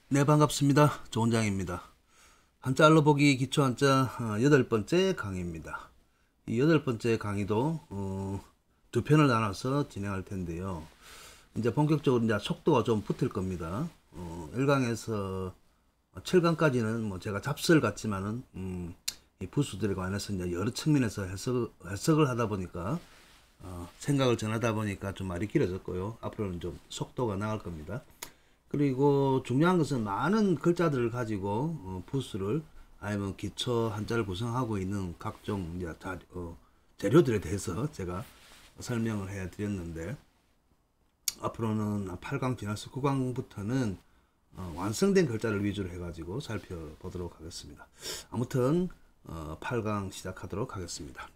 네, 반갑습니다. 조원장입니다. 한자 알로 보기 기초 한자 8번째 강의입니다. 이 8번째 강의도 두 편을 나눠서 진행할 텐데요. 이제 본격적으로 이제 속도가 좀 붙을 겁니다. 1강에서 7강까지는 뭐 제가 잡설 같지만은 이 부수들에 관해서 이제 여러 측면에서 해석을 하다 보니까 생각을 전하다 보니까 좀 말이 길어졌고요. 앞으로는 좀 속도가 나갈 겁니다. 그리고 중요한 것은 많은 글자들을 가지고 부수를 아니면 기초 한자를 구성하고 있는 각종 이제 재료들에 대해서 제가 설명을 해 드렸는데, 앞으로는 8강 지나서 9강부터는 완성된 글자를 위주로 해가지고 살펴보도록 하겠습니다. 아무튼 8강 시작하도록 하겠습니다.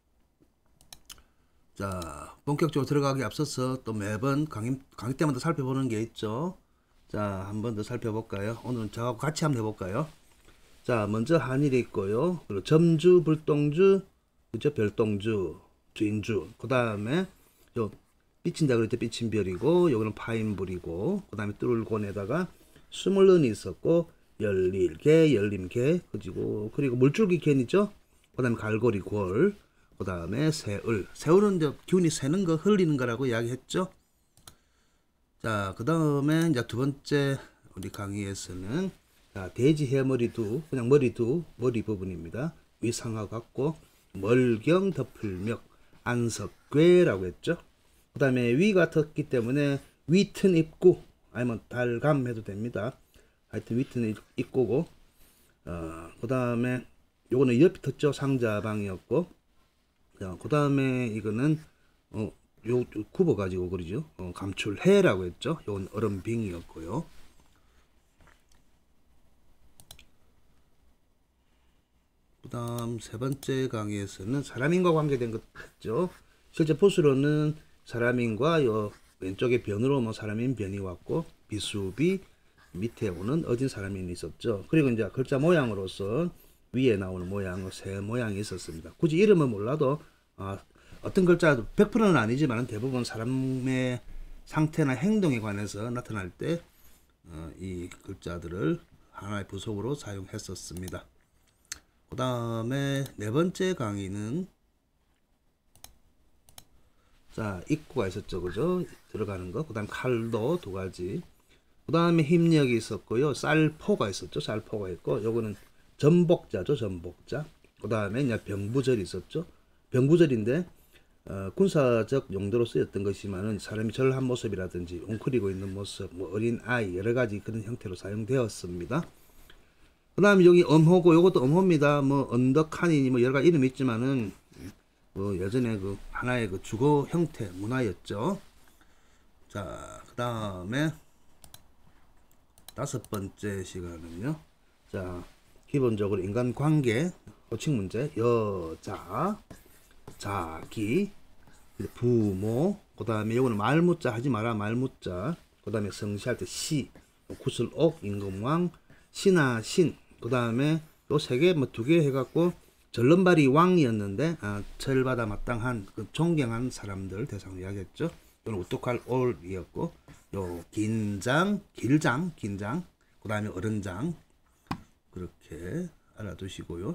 자, 본격적으로 들어가기 앞서서 또 매번 강의 때마다 살펴보는 게 있죠. 자, 한 번 더 살펴볼까요? 오늘은 저하고 같이 한번 해볼까요? 자, 먼저 한일이 있고요. 그리고 점주, 불동주, 그죠? 별동주, 주인주. 그 다음에 요 삐친다 그럴 때 삐친별이고, 요거는 파인불이고, 그 다음에 뚫을곤에다가 스물른이 있었고, 열릴개, 열림개, 그리고 물줄기 갠이죠. 그 다음에 갈고리 골, 그 다음에 새을. 새을은 이제 기운이 새는 거, 흘리는 거라고 이야기했죠. 자, 그 다음에 이제 두 번째 우리 강의에서는 돼지 해머리두, 그냥 머리 부분입니다. 위상하 같고, 멀경 덮을멱, 안석괴라고 했죠. 그 다음에 위가 텄기 때문에 위튼 입구, 아니면 달감 해도 됩니다. 하여튼 위튼 입구고, 그 다음에 요거는 옆이 텄죠. 상자방이었고, 그 다음에 이거는 요 굽어 가지고 그러죠. 감출해라고 했죠. 요건 얼음빙이었고요. 그 다음 세 번째 강의에서는 사람인과 관계된 것 했죠. 실제 포수로는 사람인과 요 왼쪽에 변으로 뭐 사람인 변이 왔고, 비수비 밑에 오는 어진 사람인이 있었죠. 그리고 이제 글자 모양으로서 위에 나오는 모양, 새 모양이 있었습니다. 굳이 이름은 몰라도 어떤 글자도 100%는 아니지만 대부분 사람의 상태나 행동에 관해서 나타날 때 이 글자들을 하나의 부속으로 사용했었습니다. 그 다음에 네 번째 강의는 자, 입구가 있었죠. 그죠? 들어가는 거. 그 다음에 칼도 두 가지. 그 다음에 힘력이 있었고요. 쌀포가 있었죠. 쌀포가 있고, 요거는 전복자죠. 전복자. 그 다음에 이제 병부절이 있었죠. 병부절인데 군사적 용도로 쓰였던 것이지만은 사람이 절한 모습이라든지 웅크리고 있는 모습, 뭐 어린 아이, 여러 가지 그런 형태로 사용되었습니다. 그 다음에 여기 엄호고, 요것도 엄호입니다. 뭐 언덕한이니 뭐 여러 가지 이름이 있지만은 뭐 예전에 그 하나의 그 주거 형태 문화였죠. 자, 그 다음에 다섯 번째 시간은요. 자, 기본적으로 인간관계 호칭 문제, 여자, 자기, 부모, 그 다음에 요거는 말무자 하지 마라, 말무자. 그 다음에 성시할 때 시, 구슬옥, 임금왕, 신하, 신. 그 다음에 요 세 개, 뭐 두 개 해갖고 절름발이 왕이었는데 절받아 마땅한 그 존경한 사람들 대상으로 이야기했죠. 요는 우뚝할 올이었고, 요 긴장, 긴장. 그 다음에 어른장. 그렇게 알아두시고요.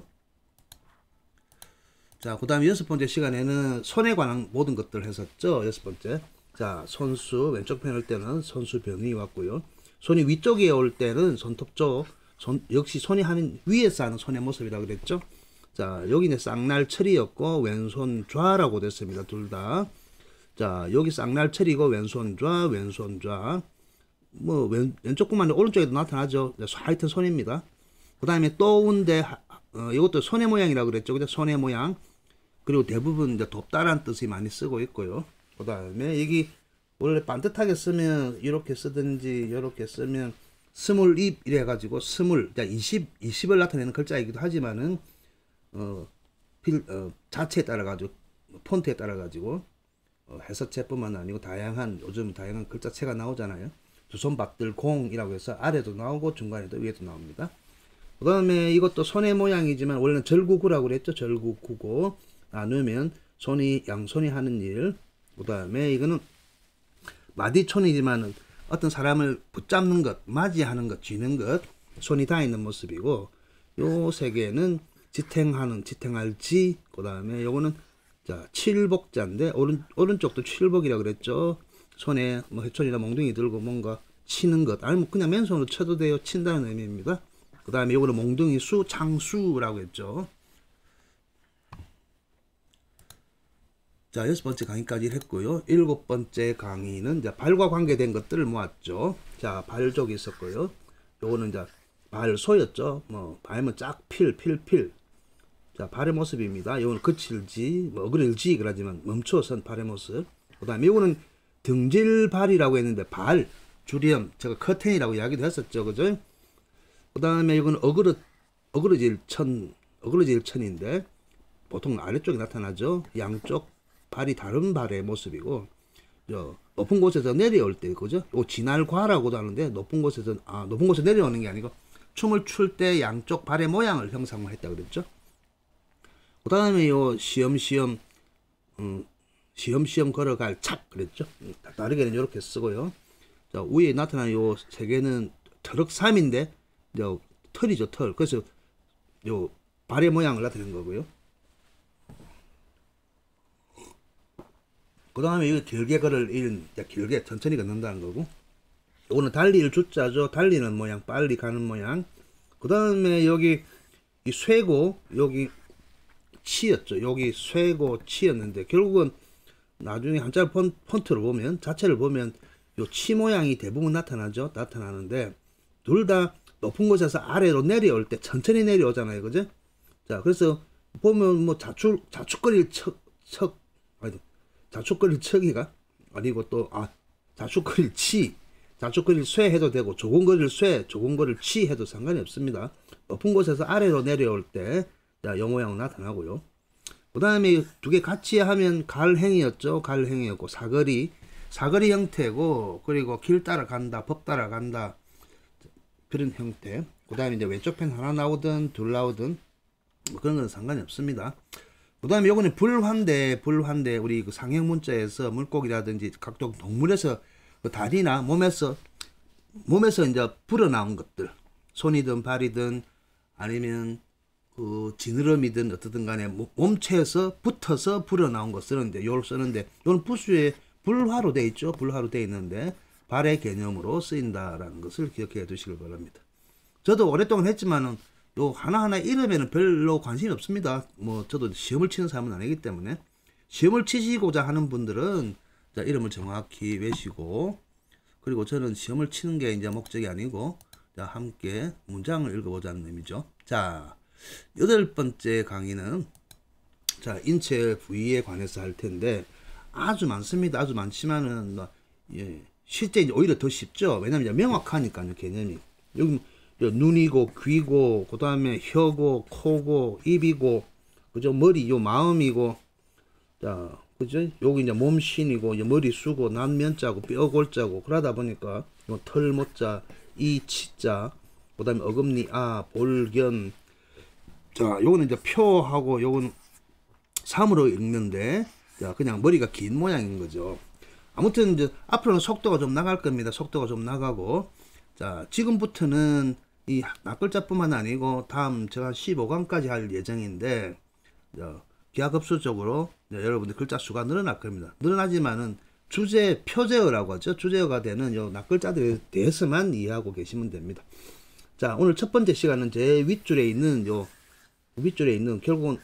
자, 그 다음에 여섯 번째 시간에는 손에 관한 모든 것들 했었죠. 여섯 번째. 자, 손수, 왼쪽 편 할 때는 손수 변이 왔고요. 손이 위쪽에 올 때는 손톱 쪽, 역시 손이 하는 위에서 하는 손의 모습이라고 그랬죠. 자, 여기는 쌍날철이었고, 왼손 좌라고 됐습니다. 둘 다. 자, 여기 쌍날철이고, 왼손 좌. 뭐, 왼쪽 구만 오른쪽에도 나타나죠. 하여튼 손입니다. 그 다음에 또 온데, 이것도 손의 모양이라고 그랬죠. 그죠? 손의 모양. 그리고 대부분 이제 돕다란 뜻이 많이 쓰고 있고요. 그 다음에 여기 원래 반듯하게 쓰면 이렇게 쓰든지 이렇게 쓰면 스물입 이래 가지고 스물, 20을 나타내는 글자이기도 하지만은 자체에 따라 가지고 폰트에 따라 가지고 해서체뿐만 아니고 요즘 다양한 글자체가 나오잖아요. 두 손 받들 공이라고 해서 아래도 나오고 중간에도 위에도 나옵니다. 그 다음에 이것도 손의 모양이지만 원래는 절구구라고 그랬죠. 절구구고 나누면 양손이 하는 일. 그 다음에 이거는 마디촌이지만 어떤 사람을 붙잡는 것, 맞이하는 것, 쥐는 것, 손이 닿아 있는 모습이고, 요 세 개는 지탱할 지, 그 다음에 요거는 자 칠복자인데 오른쪽도 칠복이라 그랬죠. 손에 뭐 해초리나 몽둥이 들고 뭔가 치는 것, 아니면 그냥 맨손으로 쳐도 돼요. 친다는 의미입니다. 그 다음에 요거는 몽둥이 수, 창수라고 했죠. 자, 6번째 강의까지 했고요. 7번째 강의는 이제 발과 관계된 것들을 모았죠. 자, 발족이 있었고요. 요거는 이제 발소였죠. 뭐, 발면 짝필, 필필. 자, 발의 모습입니다. 요거는 거칠지, 뭐, 어그릴지, 그러지만 멈춰선 발의 모습. 그 다음에 요거는 등질발이라고 했는데, 발, 주렴, 제가 커튼이라고 이야기도 했었죠. 그죠? 그 다음에 이거는 어그러질 천인데, 보통 아래쪽에 나타나죠. 양쪽 발이 다른 발의 모습이고, 높은 곳에서 내려올 때, 그죠? 진알과라고도 하는데, 높은 곳에서 내려오는 게 아니고, 춤을 출 때 양쪽 발의 모양을 형상화했다 그랬죠. 그 다음에 시험시험 걸어갈 착 그랬죠. 다르게는 이렇게 쓰고요. 자, 위에 나타난 요 세 개는 터럭삼인데, 털이죠, 털. 그래서 요 발의 모양을 나타낸 거고요. 그 다음에 이거 길게 길게 천천히 걷는다는 거고, 이거는 달릴 주자죠. 달리는 모양, 빨리 가는 모양. 그 다음에 여기 이 쇠고, 여기 치였죠. 여기 쇠고 치였는데, 결국은 나중에 한자 폰트를 보면, 자체를 보면 요 치 모양이 대부분 나타나는데, 둘 다 높은 곳에서 아래로 내려올 때 천천히 내려오잖아요. 그죠? 자, 그래서 보면 뭐 자축거릴 척이가 아니고 또 자축거릴 쇠 해도 되고, 조공거릴 쇠, 조공거릴 치 해도 상관이 없습니다. 높은 곳에서 아래로 내려올 때 요 모양 나타나고요. 그 다음에 두 개 같이 하면 갈행이었죠. 갈행이었고, 사거리 형태고, 그리고 길 따라간다, 법 따라간다, 그런 형태. 그 다음에 이제 왼쪽 편 하나 나오든 둘 나오든 뭐 그런 건 상관이 없습니다. 그 다음에 요거는 불환대, 우리 그 상형 문자에서 물고기라든지 각종 동물에서 그 다리나 몸에서 이제 불어나온 것들, 손이든 발이든 아니면 그 지느러미든 어떻든 간에 몸체에서 붙어서 불어나온 거 쓰는데, 요는 부수에 불화로 돼 있죠. 불화로 돼 있는데 발의 개념으로 쓰인다라는 것을 기억해 두시길 바랍니다. 저도 오랫동안 했지만은 요 하나하나 이름에는 별로 관심이 없습니다. 뭐 저도 시험을 치는 사람은 아니기 때문에, 시험을 치시고자 하는 분들은 자, 이름을 정확히 외시고, 그리고 저는 시험을 치는 게 이제 목적이 아니고, 자, 함께 문장을 읽어보자는 의미죠. 자, 8번째 강의는 자, 인체 부위에 관해서 할 텐데, 아주 많습니다. 아주 많지만은 실제 이제 오히려 더 쉽죠. 왜냐면 이제 명확하니까요, 개념이. 여기 눈이고 귀고, 그 다음에 혀고 코고 입이고, 그죠? 머리, 마음이고, 자, 그죠? 여기 이제 몸신이고, 머리 수고, 난면자고, 뼈골자고, 그러다 보니까 털모자, 이 치자, 그 다음에 어금니, 볼견. 자, 요거는 이제 표하고, 요거는 3으로 읽는데, 자, 그냥 머리가 긴 모양인 거죠. 아무튼 이제 앞으로는 속도가 좀 나갈 겁니다. 속도가 좀 나가고, 자, 지금부터는 이 낱글자뿐만 아니고 다음 제가 15강까지 할 예정인데, 기하급수적으로 여러분들 글자 수가 늘어날 겁니다. 늘어나지만은 표제어라고 하죠. 주제어가 되는 요 낱글자들에 대해서만 이해하고 계시면 됩니다. 자, 오늘 첫 번째 시간은 제 윗줄에 있는 결국은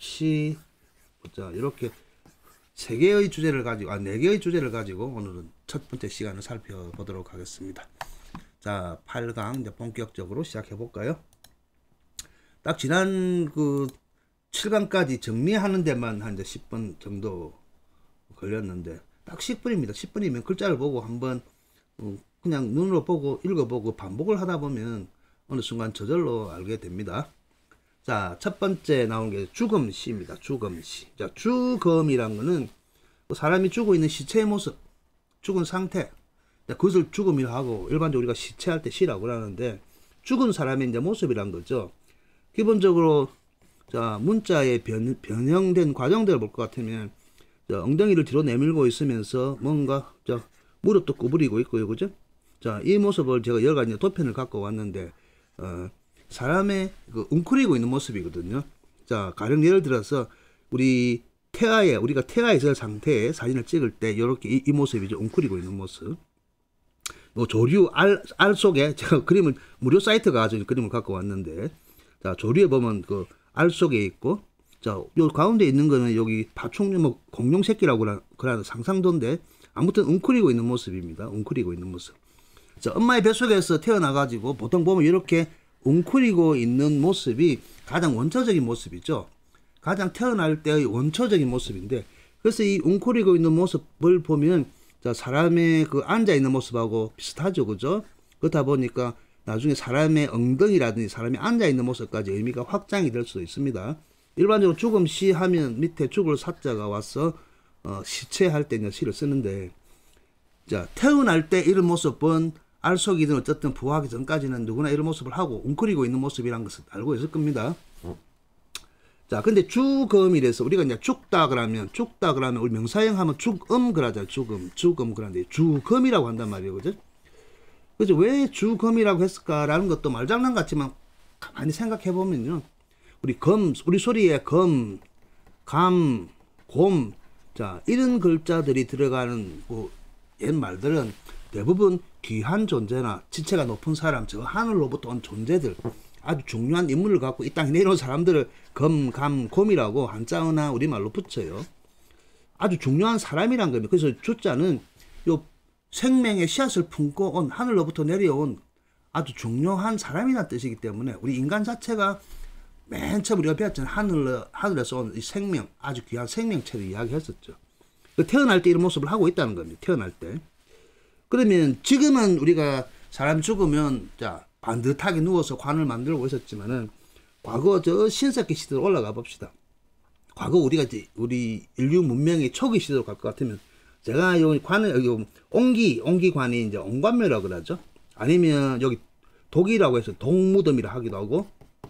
자, 이렇게 3개의 주제를 가지고, 4개의 주제를 가지고 오늘은 첫 번째 시간을 살펴보도록 하겠습니다. 자, 8강 이제 본격적으로 시작해 볼까요? 딱 지난 그 7강까지 정리하는 데만 한 이제 10분 정도 걸렸는데, 딱 10분입니다. 10분이면 글자를 보고 한번 그냥 눈으로 보고 읽어보고 반복을 하다 보면 어느 순간 저절로 알게 됩니다. 자, 첫 번째 나온 게 죽음시입니다. 죽음시. 자, 죽음이란 거는 사람이 죽어 있는 시체의 모습, 죽은 상태. 자, 그것을 죽음이라고 하고, 일반적으로 우리가 시체할 때 시라고 하는데, 죽은 사람의 이제 모습이란 거죠. 기본적으로, 자, 문자의 변형된 과정들을 볼 것 같으면, 자, 엉덩이를 뒤로 내밀고 있으면서 뭔가, 자, 무릎도 구부리고 있고요. 그죠? 자, 이 모습을 제가 여러 가지 도편을 갖고 왔는데, 사람의 그 웅크리고 있는 모습이거든요. 자, 가령 예를 들어서 우리가 태아에 있을 상태의 사진을 찍을 때 이렇게 이 모습이죠. 웅크리고 있는 모습. 뭐 조류 알 속에 제가 그림을 무료 사이트가 가지고 그림을 갖고 왔는데, 자, 조류에 보면 그 알 속에 있고, 자, 요 가운데 있는 거는 여기 파충류 뭐 공룡 새끼라고 그러는 상상도인데, 아무튼 웅크리고 있는 모습입니다. 웅크리고 있는 모습. 자, 엄마의 뱃속에서 태어나가지고 보통 보면 이렇게 웅크리고 있는 모습이 가장 원초적인 모습이죠. 가장 태어날 때의 원초적인 모습인데, 그래서 이 웅크리고 있는 모습을 보면, 자, 사람의 그 앉아있는 모습하고 비슷하죠. 그죠? 그렇다 보니까 나중에 사람의 엉덩이라든지 사람이 앉아있는 모습까지 의미가 확장이 될 수도 있습니다. 일반적으로 죽음 시 하면 밑에 죽을 사자가 와서 시체할 때 시를 쓰는데, 자, 태어날 때 이런 모습은 알 속이든 어쨌든 부화하기 전까지는 누구나 이런 모습을 하고 웅크리고 있는 모습이라는 것을 알고 있을 겁니다. 자, 근데 죽음이래서 우리가 이제 죽다 그러면 우리 명사형 하면 죽음 그러잖아요. 죽음 그러는데 죽음이라고 한단 말이에요. 그죠? 그래서 왜 죽음이라고 했을까라는 것도 말장난 같지만 가만히 생각해 보면요. 우리 소리에 검, 감, 곰, 자, 이런 글자들이 들어가는 옛 말들은 대부분 귀한 존재나 지체가 높은 사람, 저 하늘로부터 온 존재들, 아주 중요한 인물을 갖고 이 땅에 내려온 사람들을 검, 감, 곰이라고 한자어나 우리말로 붙여요. 아주 중요한 사람이란 겁니다. 그래서 주자는 요 생명의 씨앗을 품고 온 하늘로부터 내려온 아주 중요한 사람이라는 뜻이기 때문에 우리 인간 자체가 맨 처음 우리가 배웠잖아요. 하늘에서 온 이 생명, 아주 귀한 생명체를 이야기했었죠. 태어날 때 이런 모습을 하고 있다는 겁니다. 태어날 때. 그러면 지금은 우리가 사람 죽으면 자 반듯하게 누워서 관을 만들고 있었지만은 과거 저 신석기 시대로 올라가 봅시다. 과거 우리 인류 문명의 초기 시대로 갈 것 같으면 제가 요 관을 여기 옹기관이 이제 옹관묘라고 그러죠. 아니면 여기 독이라고 해서 동무덤이라 하기도 하고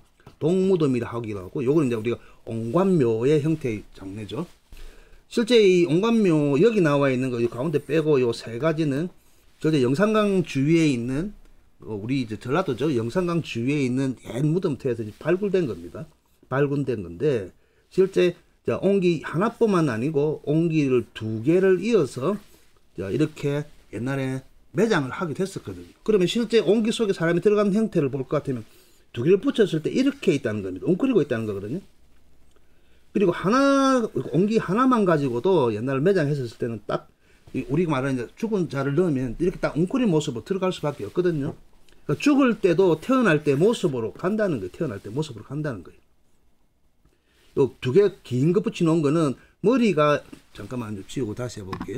요거는 이제 우리가 옹관묘의 형태의 장례죠. 실제 이 옹관묘 여기 나와 있는 거 가운데 빼고 요 세 가지는 저 영산강 주위에 있는 우리 이제 전라도죠. 영산강 주위에 있는 옛 무덤터에서 발굴된 겁니다. 발굴된 건데 실제 옹기 하나뿐만 아니고 옹기를 두 개를 이어서 이렇게 옛날에 매장을 하게 됐었거든요. 그러면 실제 옹기 속에 사람이 들어가는 형태를 볼 것 같으면 두 개를 붙였을 때 이렇게 있다는 겁니다. 웅크리고 있다는 거거든요. 그리고 옹기 하나만 가지고도 옛날 매장했었을 때는 딱 우리가 말하는 죽은 자를 넣으면 이렇게 딱 웅크린 모습으로 들어갈 수밖에 없거든요. 그러니까 죽을 때도 태어날 때 모습으로 간다는 거예요. 태어날 때 모습으로 간다는 거예요. 요 두 개 긴 거 붙여놓은 거는 머리가 잠깐만 지우고 다시 해볼게요.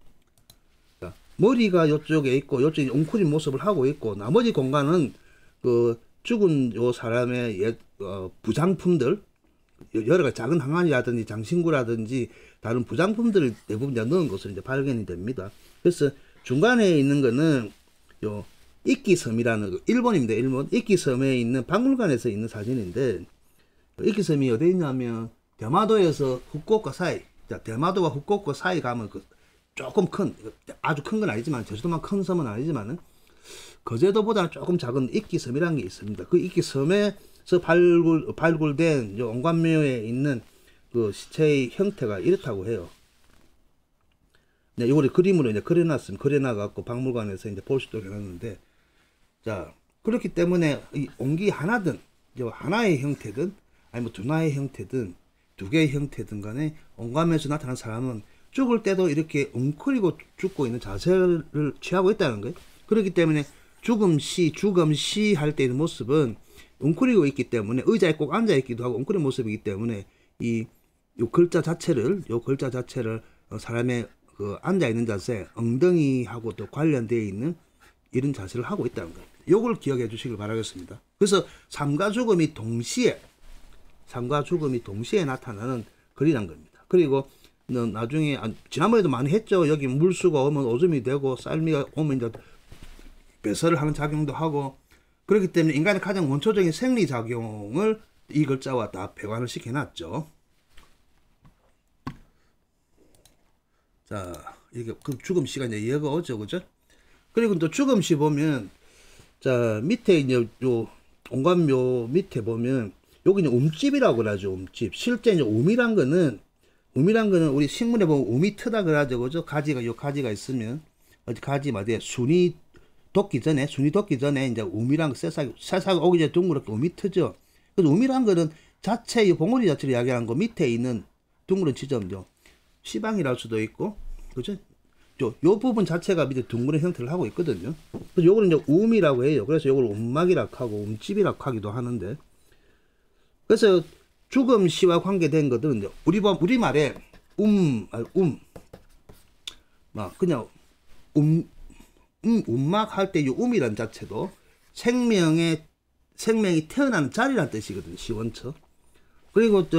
자, 머리가 요쪽에 있고 요쪽에 웅크린 모습을 하고 있고 나머지 공간은 그 죽은 요 사람의 부장품들 여러 가지 작은 항아리라든지 장신구라든지 다른 부장품들을 대부분 넣은 것으로 이제 발견이 됩니다. 그래서 중간에 있는 거는 요 이끼섬이라는 일본입니다. 일본 이끼섬에 있는 박물관에서 있는 사진인데 이끼섬이 어디 있냐면 대마도에서 후쿠오카 사이, 자, 대마도와 후쿠오카 사이 가면 그 조금 큰 아주 큰 건 아니지만 제주도만 큰 섬은 아니지만은 거제도보다 조금 작은 이끼섬이라는 게 있습니다. 그 이끼섬에서 발굴된 옹관묘에 있는 그 시체의 형태가 이렇다고 해요. 네, 이거를 그림으로 이제 그려놔갖고 박물관에서 이제 볼 수 있도록 해놨는데, 자, 그렇기 때문에 이 옹기 하나든, 하나의 형태든, 아니면 두 하나의 형태든, 두 개의 형태든 간에 옹관묘에서 나타난 사람은 죽을 때도 이렇게 웅크리고 죽고 있는 자세를 취하고 있다는 거예요. 그렇기 때문에 죽음시 할 때 있는 모습은 웅크리고 있기 때문에 의자에 꼭 앉아 있기도 하고 웅크린 모습이기 때문에 요 글자 자체를 사람의 그 앉아 있는 자세, 엉덩이하고 또 관련되어 있는 이런 자세를 하고 있다는 겁니다. 요걸 기억해 주시길 바라겠습니다. 그래서 삶과 죽음이 동시에 나타나는 글이란 겁니다. 그리고 나중에 지난번에도 많이 했죠. 여기 물수가 오면 오줌이 되고 쌀미가 오면 이제 배설을 하는 작용도 하고 그렇기 때문에 인간의 가장 원초적인 생리작용을 이 글자와 다 배관을 시켜놨죠. 자, 이렇게 그 죽음 시간에 이해가 오죠, 그죠? 그리고 또 죽음시 보면, 자, 밑에 이제 요 온감묘 밑에 보면, 여기 이제 움집이라고 그러죠, 움집. 실제 이제 움이란 거는 우리 식물에 보면 움이 트다 그러죠, 그죠? 가지가, 요 가지가 있으면, 어디 가지 말이야, 순이 돋기 전에 이제 움이란 거, 새싹이 오기 전에 둥그렇게 움이 트죠. 그래서 움이란 거는 자체, 이 봉우리 자체를 이야기하는 거, 밑에 있는 둥그런 지점죠. 시방이랄 수도 있고, 그죠? 요 부분 자체가 밑에 둥그런 형태를 하고 있거든요. 그래서 요거는 이제 움이라고 해요. 그래서 요걸 움막이라고 하고, 움집이라고 하기도 하는데, 그래서 죽음시와 관계된 것들은 이제 우리말에 막 그냥 움막 할 때 이 움이란 자체도 생명이 태어나는 자리란 뜻이거든요. 시원처. 그리고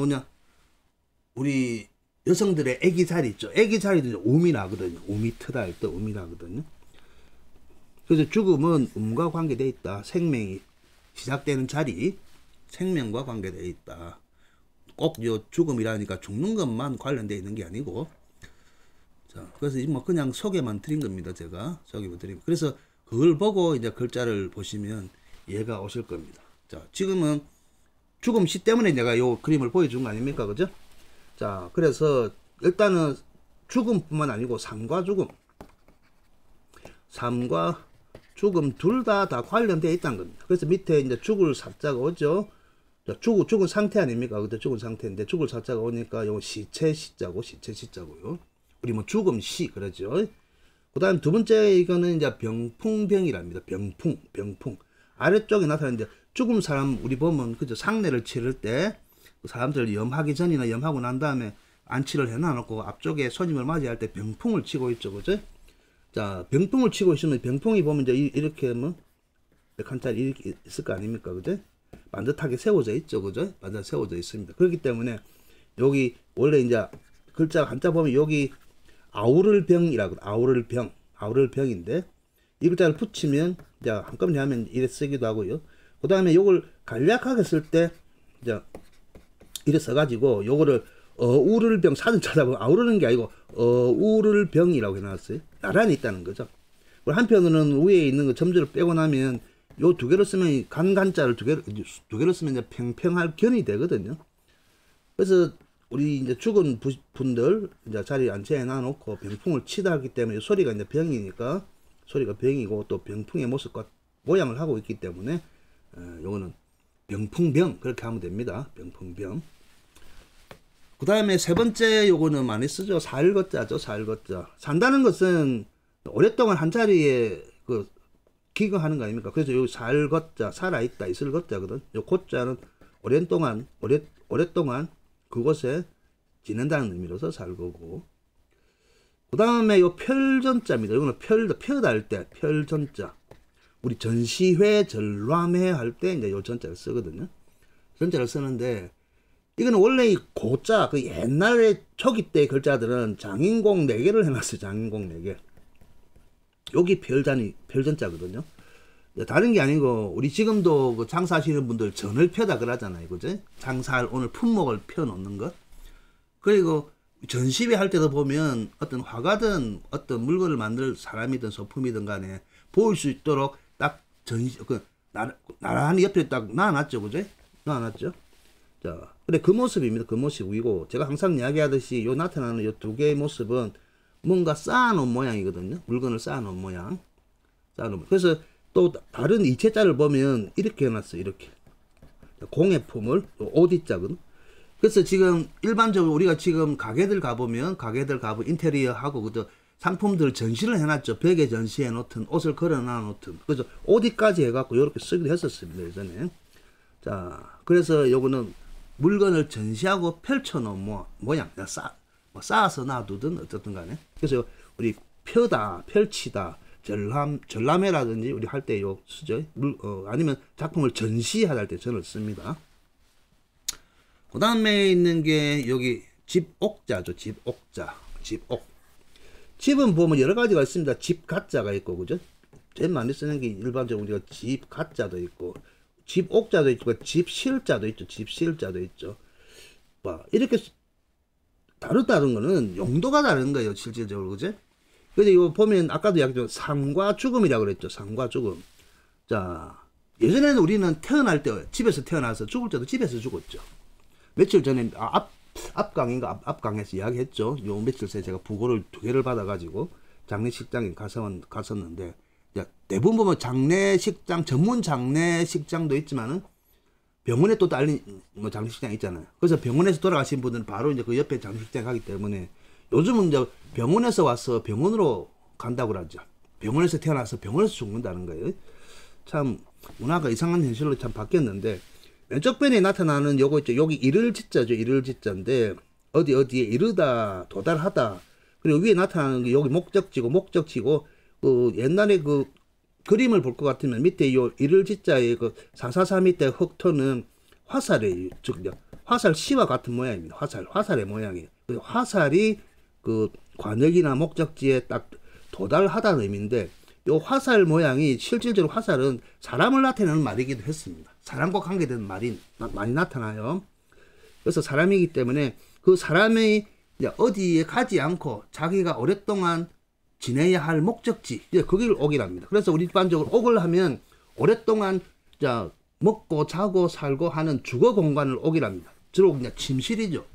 우리 여성들의 아기 자리 있죠. 아기 자리도 움이 나거든요. 움이 트다 할 때 움이 나거든요. 그래서 죽음은 움과 관계되어 있다. 생명이 시작되는 자리, 생명과 관계되어 있다. 꼭 죽음이라니까 죽는 것만 관련되어 있는 게 아니고, 자, 그래서 뭐 그냥 소개만 드린 겁니다. 제가 소개만 드린. 그래서 그걸 보고 이제 글자를 보시면 이해가 오실 겁니다. 자, 지금은 죽음시 때문에 내가 요 그림을 보여준 거 아닙니까, 그죠? 자, 그래서 일단은 죽음뿐만 아니고 삶과 죽음 둘 다 관련되어 있다는 겁니다. 그래서 밑에 이제 죽을 사자가 오죠. 죽은 상태 아닙니까? 그때 죽은 상태인데 죽을 사자가 오니까 요 시체 시자고요. 우리 뭐 죽음시 그러죠. 그다음 두 번째 이거는 이제 병풍병이랍니다. 병풍. 아래쪽에 나타나는 이제 죽은 사람 우리 보면 그죠, 상례를 치를 때 그 사람들 염하기 전이나 염하고 난 다음에 안치를 해놔놓고 앞쪽에 손님을 맞이할 때 병풍을 치고 있죠, 그죠? 자, 병풍을 치고 있으면 병풍이 보면 이제 이렇게 뭐 한 칸짜리 이렇게 있을 거 아닙니까, 그죠? 반듯하게 세워져 있죠, 그죠? 반듯하게 세워져 있습니다. 그렇기 때문에 여기 원래 이제 글자 한자 보면 여기 아우를 병인데 이 글자를 붙이면 이제 한꺼번에 하면 이래 쓰기도 하고요. 그 다음에 요걸 간략하게 쓸 때 이제 이래 써가지고 요거를 어우를 병 사전 찾아보면 아우르는 게 아니고 어우를 병이라고 해놨어요. 나란히 있다는 거죠. 한편으로는 위에 있는 거 점주를 빼고 나면 요 두 개를 쓰면 간자를 두 개를 쓰면 이제 평평할 견이 되거든요. 그래서 우리 이제 죽은 분들 이제 자리에 앉혀해 놔놓고 병풍을 치다 하기 때문에 소리가 이제 병이니까 소리가 병이고 또 병풍의 모습과 모양을 하고 있기 때문에 요거는 병풍병 그렇게 하면 됩니다. 병풍병. 그 다음에 세 번째 요거는 많이 쓰죠. 살것자죠. 살것자. 산다는 것은 오랫동안 한 자리에 기거하는 거 아닙니까? 그래서 요 살것자, 살아있다, 있을 것자거든. 요 god자는 오랫동안 그곳에 지낸다는 의미로서 살거고. 그 다음에 요 별전자입니다. 이거는 펴다 할 때 별전자. 우리 전시회, 전람회 할 때 이제 요 전자를 쓰거든요. 전자를 쓰는데 이거는 원래 이 고자, 그 옛날에 초기 때 글자들은 장인공 4개를 해놨어요. 장인공 4개. 여기 별전자거든요. 다른 게 아니고 우리 지금도 그 장사하시는 분들 전을 펴다 그러잖아요, 그죠? 장사할 오늘 품목을 펴 놓는 것. 그리고 전시회 할 때도 보면 어떤 화가든 어떤 물건을 만들 사람이든 소품이든 간에 보일 수 있도록 딱 나란히 옆에 딱 놔놨죠, 그죠? 놔놨죠. 자, 근데 그 모습입니다. 그 모습이고 제가 항상 이야기하듯이 요 나타나는 요 두 개의 모습은 뭔가 쌓아놓은 모양이거든요. 물건을 쌓아놓은 모양. 그래서 또 다른 이체자를 보면 이렇게 해놨어요. 이렇게. 공예 품을, 오디자거든. 그래서 지금 일반적으로 우리가 지금 가게들 가보면 인테리어하고 그저 상품들 전시를 해놨죠. 벽에 전시해 놓든 옷을 걸어놔 놓든. 그래서 오디까지 해갖고 이렇게 쓰기도 했었습니다. 예전에. 자, 그래서 요거는 물건을 전시하고 펼쳐놓은 모양. 쌓아서 놔두든 어쨌든 간에. 그래서 우리 펴다, 펼치다, 전람회라든지 우리 할 때 요 쓰죠. 아니면 작품을 전시하다 할 때 전을 씁니다. 그 다음에 있는 게 여기 집옥자죠. 집옥자. 집은 보면 여러 가지가 있습니다. 집가자가 있고, 그죠? 제일 많이 쓰는 게 일반적으로 우리가 집가자도 있고, 집옥자도 있고, 집실자도 있죠. 이렇게 다른 거는 용도가 다른 거예요, 실질적으로, 그죠? 근데 이거 보면 아까도 이야기했지만 삶과 죽음이라고 그랬죠. 삶과 죽음. 자, 예전에는 우리는 태어날 때 집에서 태어나서 죽을 때도 집에서 죽었죠. 며칠 전에 앞강인가 앞강에서 이야기했죠. 요 며칠 전에 제가 부고를 2개를 받아가지고 장례식장에 갔었는데, 대부분 보면 장례식장 전문 장례식장도 있지만은 병원에 또 딸린 뭐 장례식장 있잖아요. 그래서 병원에서 돌아가신 분들은 바로 이제 그 옆에 장례식장 가기 때문에 요즘은 이제 병원에서 와서 병원으로 간다고 그러죠. 병원에서 태어나서 병원에서 죽는다는 거예요. 참 문화가 이상한 현실로 참 바뀌었는데, 왼쪽 편에 나타나는 요거 있죠. 여기 이를 짓자죠. 이를 짓자인데 어디에 이르다, 도달하다. 그리고 위에 나타나는 게 여기 목적지고 그 옛날에 그 그림을 볼 것 같으면 밑에 요 이를 짓자의 그 444 밑에 흑토는 화살이에요. 즉 화살 시와 같은 모양입니다. 화살의 모양이에요. 그 화살이 그 관역이나 목적지에 딱 도달하다는 의미인데, 요 화살 모양이 실질적으로 화살은 사람을 나타내는 말이기도 했습니다. 사람과 관계된 말이 많이 나타나요. 그래서 사람이기 때문에 그 사람이 이제 어디에 가지 않고 자기가 오랫동안 지내야 할 목적지, 이제 거기를 옥이랍니다. 그래서 우리 일반적으로 옥을 하면 오랫동안 자 먹고 자고 살고 하는 주거 공간을 옥이랍니다. 주로 그냥 침실이죠.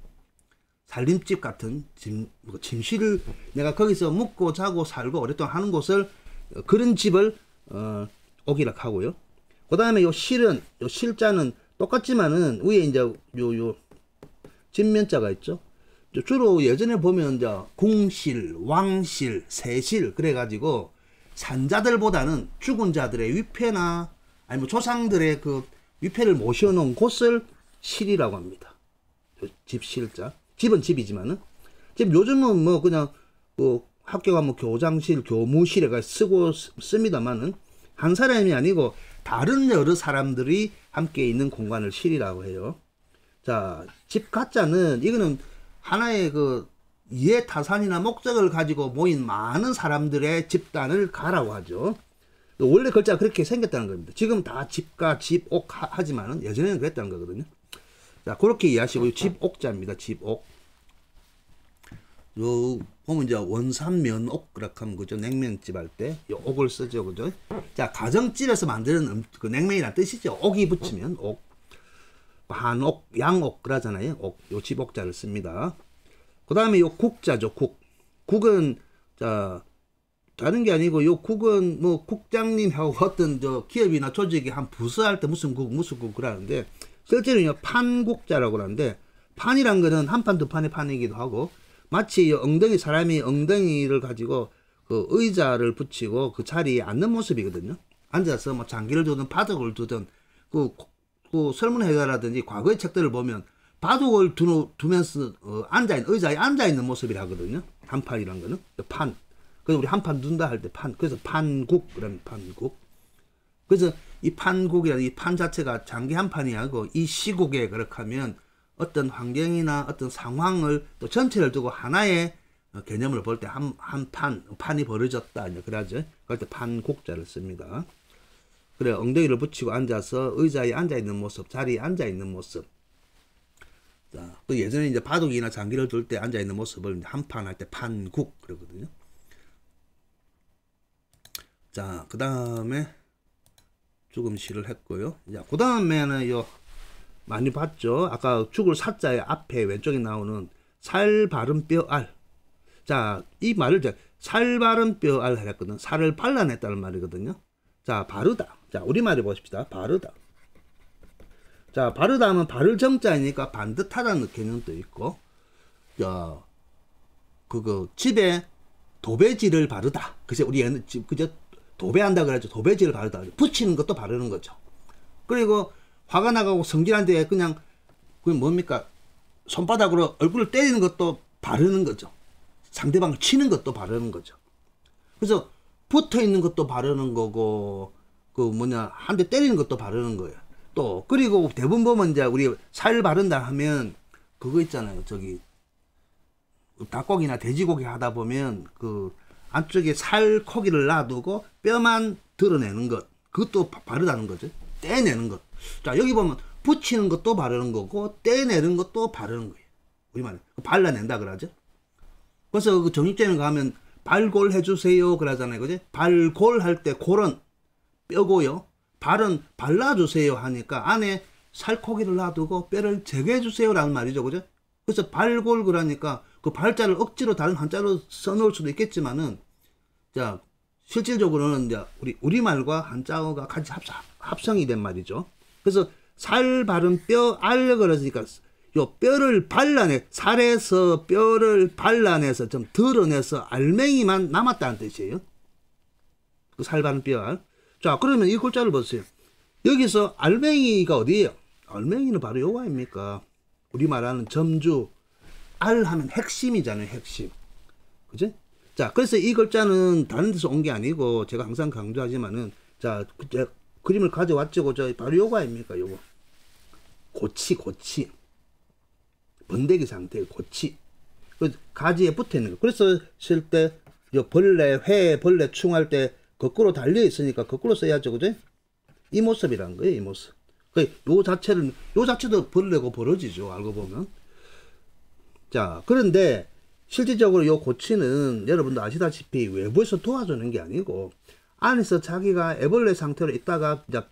살림집 같은 침실을 내가 거기서 먹고 자고 살고 오랫동안 하는 곳을, 그런 집을 옥이라고 하고요. 그 다음에 요 실은, 요 실자는 똑같지만은 위에 이제 요 진면자가 있죠. 주로 예전에 보면 이제 궁실, 왕실, 세실 그래가지고 산자들보다는 죽은 자들의 위패나 아니면 조상들의 그 위패를 모셔놓은 곳을 실이라고 합니다. 집실자. 집은 집이지만은 지금 요즘은 뭐 그냥 뭐 학교 가면 교장실, 교무실에 가 쓰고 씁니다만은 한 사람이 아니고 다른 여러 사람들이 함께 있는 공간을 실이라고 해요. 자, 집 가짜는 이거는 하나의 그 이해타산이나 목적을 가지고 모인 많은 사람들의 집단을 가라고 하죠. 원래 글자가 그렇게 생겼다는 겁니다. 지금 다 집가, 집옥 하지만은 예전에는 그랬다는 거거든요. 자, 그렇게 이해하시고 집옥자입니다. 집옥. 요 보면 이제 원산면옥 그렇게 하면 그죠. 냉면집 할 때 요 옥을 쓰죠. 그죠? 자, 가정집에서 만드는 그 냉면이란 뜻이죠. 옥이 붙이면 옥. 한옥, 양옥 그러잖아요. 옥, 요 집옥자를 씁니다. 그 다음에 요 국자죠. 국은 자 다른 게 아니고 요 국은 뭐 국장님하고 어떤 저 기업이나 조직이 한 부서할 때 무슨 국 그러는데, 실제로는 판국자라고 하는데, 판이란 거는 한 판 두 판의 판이기도 하고, 마치 엉덩이, 사람이 엉덩이를 가지고 그 의자를 붙이고 그 자리에 앉는 모습이거든요. 앉아서 뭐 장기를 두든 바둑을 두든 그 설문회사라든지 과거의 책들을 보면 바둑을 두면서 앉아있는, 의자에 앉아있는 모습이라 하거든요. 한판이란 거는. 판. 그래서 우리 한판 둔다 할 때 판. 그래서 판국, 그런 판국. 그래서 이 판국이라는 이 판 자체가 장기 한판이 아니고 이 시국에 그렇게 하면 어떤 환경이나 어떤 상황을 또 전체를 두고 하나의 개념을 볼 때 판이 벌어졌다. 이제 그러죠. 그럴 때 판국자를 씁니다. 그래, 엉덩이를 붙이고 앉아서 의자에 앉아있는 모습, 자리에 앉아있는 모습. 자, 또 예전에 이제 바둑이나 장기를 둘 때 앉아있는 모습을 한판 할 때 판국 그러거든요. 자, 그 다음에 죽음 시를 했고요. 자, 그 다음에는 요 많이 봤죠. 아까 죽을 사자의 앞에 왼쪽에 나오는 살 바른 뼈 알. 자, 이 말을 이제 살 바른 뼈 알 했거든. 살을 발라냈다는 말이거든요. 자, 바르다. 자, 우리말에 보십시다. 바르다. 자, 바르다 하면 바를 정자이니까 반듯하다는 개념도 있고, 자, 집에 도배지를 바르다. 그죠? 우리 그저 도배한다 그랬죠. 도배지를 바르다. 붙이는 것도 바르는 거죠. 그리고 화가 나가고 성질한데 그냥 뭡니까? 손바닥으로 얼굴을 때리는 것도 바르는 거죠. 상대방을 치는 것도 바르는 거죠. 그래서 붙어 있는 것도 바르는 거고, 한 대 때리는 것도 바르는 거예요. 또, 그리고 대부분 보면 이제 우리 살 바른다 하면 그거 있잖아요. 저기, 닭고기나 돼지고기 하다 보면 그 안쪽에 살코기를 놔두고 뼈만 드러내는 것. 그것도 바르다는 거죠. 떼내는 것. 자, 여기 보면 붙이는 것도 바르는 거고, 떼내는 것도 바르는 거예요. 우리말에. 발라낸다 그러죠. 그래서 그 정육점에 가면 발골해 주세요 그러잖아요. 그지? 발골할 때 골은 뼈고요. 발은 발라주세요 하니까 안에 살코기를 놔두고 뼈를 제거해 주세요라는 말이죠. 그죠? 그래서 발골 그러니까 그 발자를 억지로 다른 한자로 써놓을 수도 있겠지만은, 자, 실질적으로는 이제 우리말과 한자어가 같이 합성이 된 말이죠. 그래서 살 바른 뼈 알 그러니까 요 뼈를 발라내, 살에서 뼈를 발라내서 좀 드러내서 알맹이만 남았다는 뜻이에요. 그 살 바른 뼈 알. 자, 그러면 이 글자를 보세요. 여기서 알맹이가 어디예요? 알맹이는 바로 요거 아닙니까? 우리 말하는 점주, 알 하면 핵심이잖아요, 핵심. 그죠? 자, 그래서 이 글자는 다른 데서 온 게 아니고, 제가 항상 강조하지만은, 자, 그림을 가져왔죠, 그죠? 바로 요거 아닙니까, 요거. 고치. 번데기 상태의 고치. 가지에 붙어 있는 거. 그래서 쓸 때, 벌레, 회, 벌레 충할 때, 거꾸로 달려 있으니까 거꾸로 써야죠, 그죠? 이 모습이라는 거예요, 이 모습. 요 자체도 벌레고 벌어지죠, 알고 보면. 자, 그런데 실질적으로 요 고치는 여러분도 아시다시피 외부에서 도와주는 게 아니고 안에서 자기가 애벌레 상태로 있다가 이제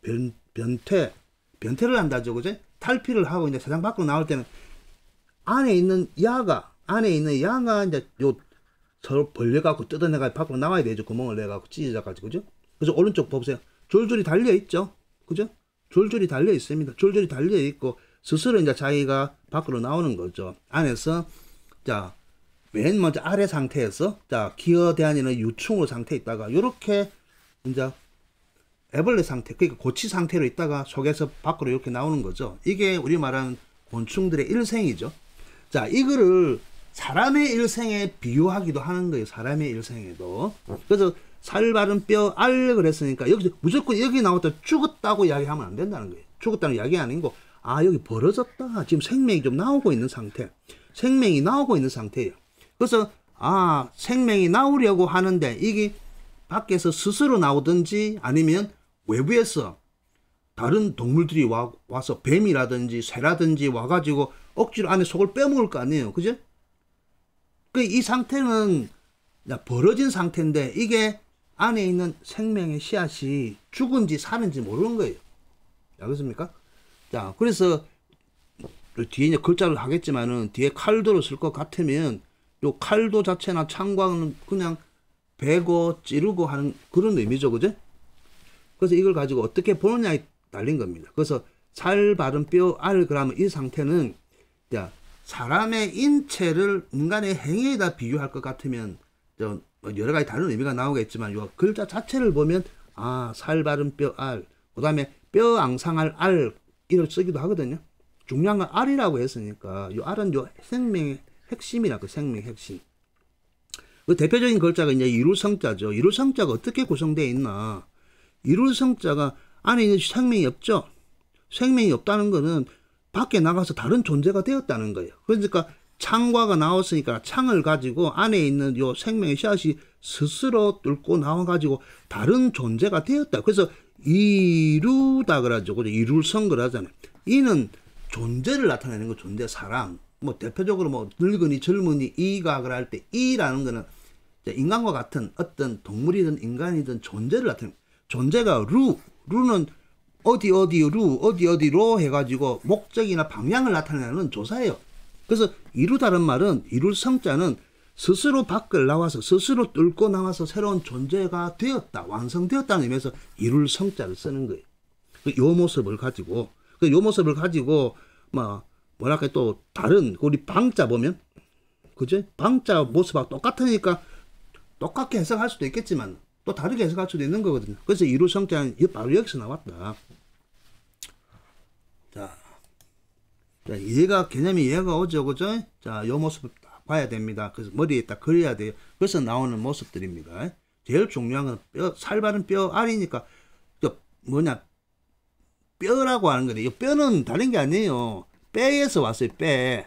변태를 한다죠, 그죠? 탈피를 하고 이제 세상 밖으로 나올 때는 안에 있는 양아 이제 서로 벌려갖고 뜯어내가 밖으로 나와야 되죠. 구멍을 내갖고 찢어져가지고, 그죠? 그래서 오른쪽 보세요. 줄줄이 달려있죠? 그죠? 줄줄이 달려있습니다. 줄줄이 달려있고, 스스로 이제 자기가 밖으로 나오는 거죠. 안에서, 자, 맨 먼저 아래 상태에서, 자, 기어다니는 유충으로 상태에 있다가, 요렇게, 이제, 애벌레 상태, 그러니까 고치 상태로 있다가 속에서 밖으로 이렇게 나오는 거죠. 이게 우리 말하는 곤충들의 일생이죠. 자, 이거를 사람의 일생에 비유하기도 하는 거예요. 사람의 일생에도. 그래서 살 바른 뼈 알 그랬으니까 여기서 무조건 여기 나왔다 죽었다고 이야기하면 안 된다는 거예요. 죽었다는 이야기 아니고, 아, 여기 벌어졌다. 지금 생명이 좀 나오고 있는 상태. 생명이 나오고 있는 상태예요. 그래서, 아, 생명이 나오려고 하는데 이게 밖에서 스스로 나오든지 아니면 외부에서 다른 동물들이 와서 뱀이라든지 새라든지 와가지고 억지로 안에 속을 빼먹을 거 아니에요. 그죠? 이 상태는 벌어진 상태인데 이게 안에 있는 생명의 씨앗이 죽은지 사는지 모르는 거예요. 알겠습니까? 자, 그래서 뒤에 이제 글자를 하겠지만은 뒤에 칼도를 쓸 것 같으면 요 칼도 자체나 창광은 그냥 베고 찌르고 하는 그런 의미죠. 그죠? 그래서 이걸 가지고 어떻게 보느냐에 달린 겁니다. 그래서 살 바른 뼈 알 그러면 이 상태는, 자, 사람의 인체를 인간의 행위에다 비유할 것 같으면 여러 가지 다른 의미가 나오겠지만 요 글자 자체를 보면, 아, 살 바른 뼈 알, 그 다음에 뼈 앙상할 알 이걸 쓰기도 하거든요. 중요한 건 알이라고 했으니까 요 알은 요 생명의 핵심이라, 그 생명의 핵심. 그 대표적인 글자가 이제 이룰성자죠. 이룰성자가 어떻게 구성되어 있나? 이룰성자가 안에 있는 생명이 없죠. 생명이 없다는 거는 밖에 나가서 다른 존재가 되었다는 거예요. 그러니까 창과가 나왔으니까 창을 가지고 안에 있는 요 생명의 씨앗이 스스로 뚫고 나와가지고 다른 존재가 되었다. 그래서 이루다 그러죠. 그죠? 이룰성 그러잖아요. 이는 존재를 나타내는 거, 존재, 사람. 뭐 대표적으로 뭐 늙은이, 젊은이, 이가 그럴 때 이라는 거는 인간과 같은 어떤 동물이든 인간이든 존재를 나타내는, 존재가 루는 어디로 해가지고 목적이나 방향을 나타내는 조사예요. 그래서 이루다는 말은, 이룰 성자는 스스로 밖을 나와서 스스로 뚫고 나와서 새로운 존재가 되었다, 완성되었다는 의미에서 이룰 성자를 쓰는 거예요. 요 모습을 가지고, 요 모습을 가지고 뭐랄까 또 다른 우리 방자 보면, 그죠? 방자 모습하고 똑같으니까 똑같게 해석할 수도 있겠지만 또 다르게 해석할 수도 있는 거거든요. 그래서 이룰 성자는 바로 여기서 나왔다. 자, 개념이 이해가 오죠, 그죠? 자, 요 모습을 딱 봐야 됩니다. 그래서 머리에 딱 그려야 돼요. 그래서 나오는 모습들입니다. 제일 중요한 건 살 바른 뼈 알이니까, 뼈라고 하는 거네. 이 뼈는 다른 게 아니에요. 뼈에서 왔어요, 뼈라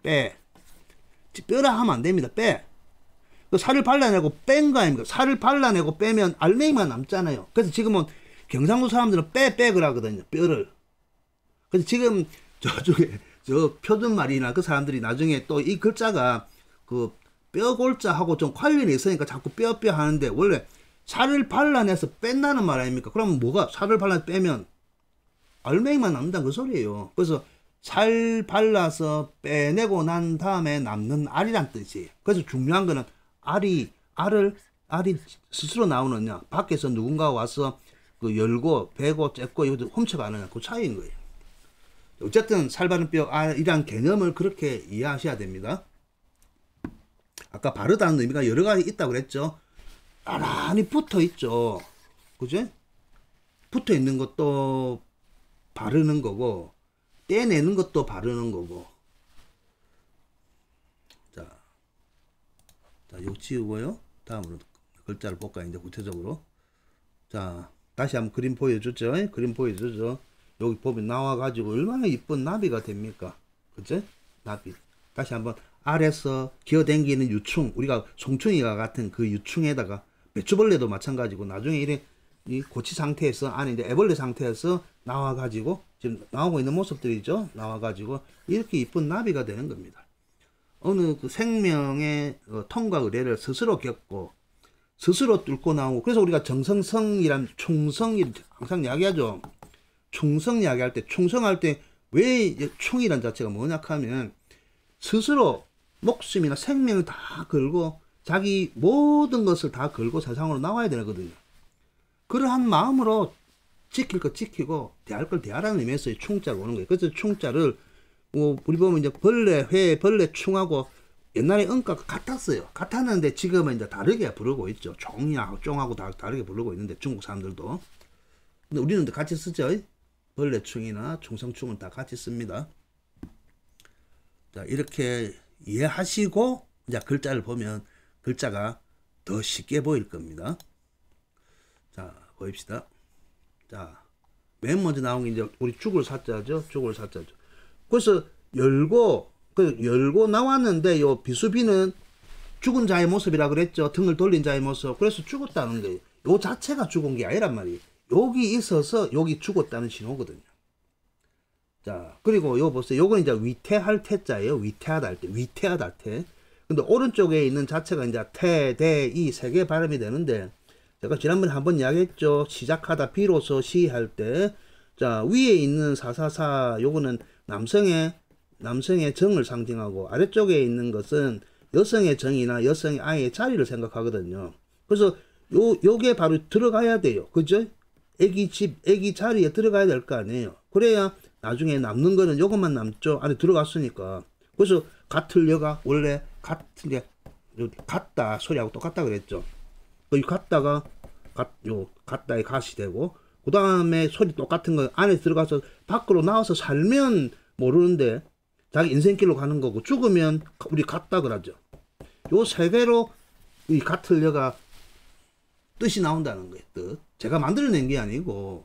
하면 안 됩니다, 뼈. 살을 발라내고 뺀 거 아닙니까? 살을 발라내고 빼면 알맹이만 남잖아요. 그래서 지금은 경상도 사람들은 빼그라 하거든요, 뼈를. 그래서 지금 저쪽에 저 표준말이나 그 사람들이 나중에 또 이 글자가 그 뼈골자하고 좀 관련이 있으니까 자꾸 뼈 하는데, 원래 살을 발라내서 뺀다는 말 아닙니까? 그러면 뭐가, 살을 발라 빼면 알맹이만 남는다는 그 소리예요. 그래서 살 발라서 빼내고 난 다음에 남는 알이란 뜻이에요. 그래서 중요한 거는 알이 스스로 나오느냐, 밖에서 누군가 와서 그 열고 베고 쬐고 이것도 훔쳐가느냐, 그 차이인 거예요. 어쨌든 살 바른 뼈 알이란 개념을 그렇게 이해하셔야 됩니다. 아까 바르다는 의미가 여러 가지 있다고 그랬죠. 나란히 붙어 있죠. 그죠? 붙어 있는 것도 바르는 거고, 떼내는 것도 바르는 거고. 자, 요 지우고요. 다음으로 글자를 볼까요? 이제 구체적으로. 자, 다시 한번 그림 보여주죠. 그림 보여주죠. 여기 보면 나와가지고 얼마나 이쁜 나비가 됩니까? 그죠? 나비. 다시 한번 알에서 기어댕기는 유충, 우리가 송충이가 같은 그 유충에다가 배추벌레도 마찬가지고, 나중에 이래 이 고치 상태에서, 안에 이제 애벌레 상태에서 나와가지고, 지금 나오고 있는 모습들이죠. 나와가지고 이렇게 이쁜 나비가 되는 겁니다. 어느 그 생명의 통과 의례를 스스로 겪고 스스로 뚫고 나오고, 그래서 우리가 정성성이란 충성이 항상 이야기하죠. 충성 이야기할 때, 충성할 때 왜 충이란 자체가 뭐냐 하면, 스스로 목숨이나 생명을 다 걸고 자기 모든 것을 다 걸고 세상으로 나와야 되거든요. 그러한 마음으로 지킬 것 지키고 대할 걸 대하라는 의미에서 충자가 오는 거예요. 그래서 충자를 우리 보면 이제 벌레, 회, 벌레 충하고 옛날에 은가가 같았어요. 같았는데 지금은 이제 다르게 부르고 있죠. 종하고 다르게 부르고 있는데, 중국 사람들도. 근데 우리는 같이 쓰죠. 벌레충이나 충성충은 다 같이 씁니다. 자, 이렇게 이해하시고 이제 글자를 보면 글자가 더 쉽게 보일 겁니다. 자, 보입시다. 자, 맨 먼저 나온 게 이제 우리 죽을 사자죠. 죽을 사자죠. 그래서 열고 나왔는데, 요 비수비는 죽은 자의 모습이라 그랬죠. 등을 돌린 자의 모습. 그래서 죽었다는 거예요. 요 자체가 죽은 게 아니란 말이에요. 여기 있어서 여기 죽었다는 신호거든요. 자, 그리고 요 보세요. 요건 이제 위태할 태자예요. 위태하다 할 때. 위태하다 할 때. 근데 오른쪽에 있는 자체가 이제 태, 대, 이 세 개 발음이 되는데, 제가 지난번에 한번 이야기했죠. 시작하다 비로소 시 할 때. 자, 위에 있는 사사사, 요거는 남성의 정을 상징하고, 아래쪽에 있는 것은 여성의 정이나 여성의 아이의 자리를 생각하거든요. 그래서 요게 바로 들어가야 돼요. 그죠? 애기 자리에 들어가야 될 거 아니에요. 그래야 나중에 남는 거는 요것만 남죠. 안에 들어갔으니까. 그래서 같으려가 원래 같다 소리하고 똑같다 그랬죠. 이 같다가 같다의 갓이 되고, 그 다음에 소리 똑같은 거 안에 들어가서 밖으로 나와서 살면 모르는데 자기 인생길로 가는 거고, 죽으면 우리 같다 그러죠. 요 세 개로 이 같으려가 뜻이 나온다는 거예요. 뜻. 제가 만들어낸 게 아니고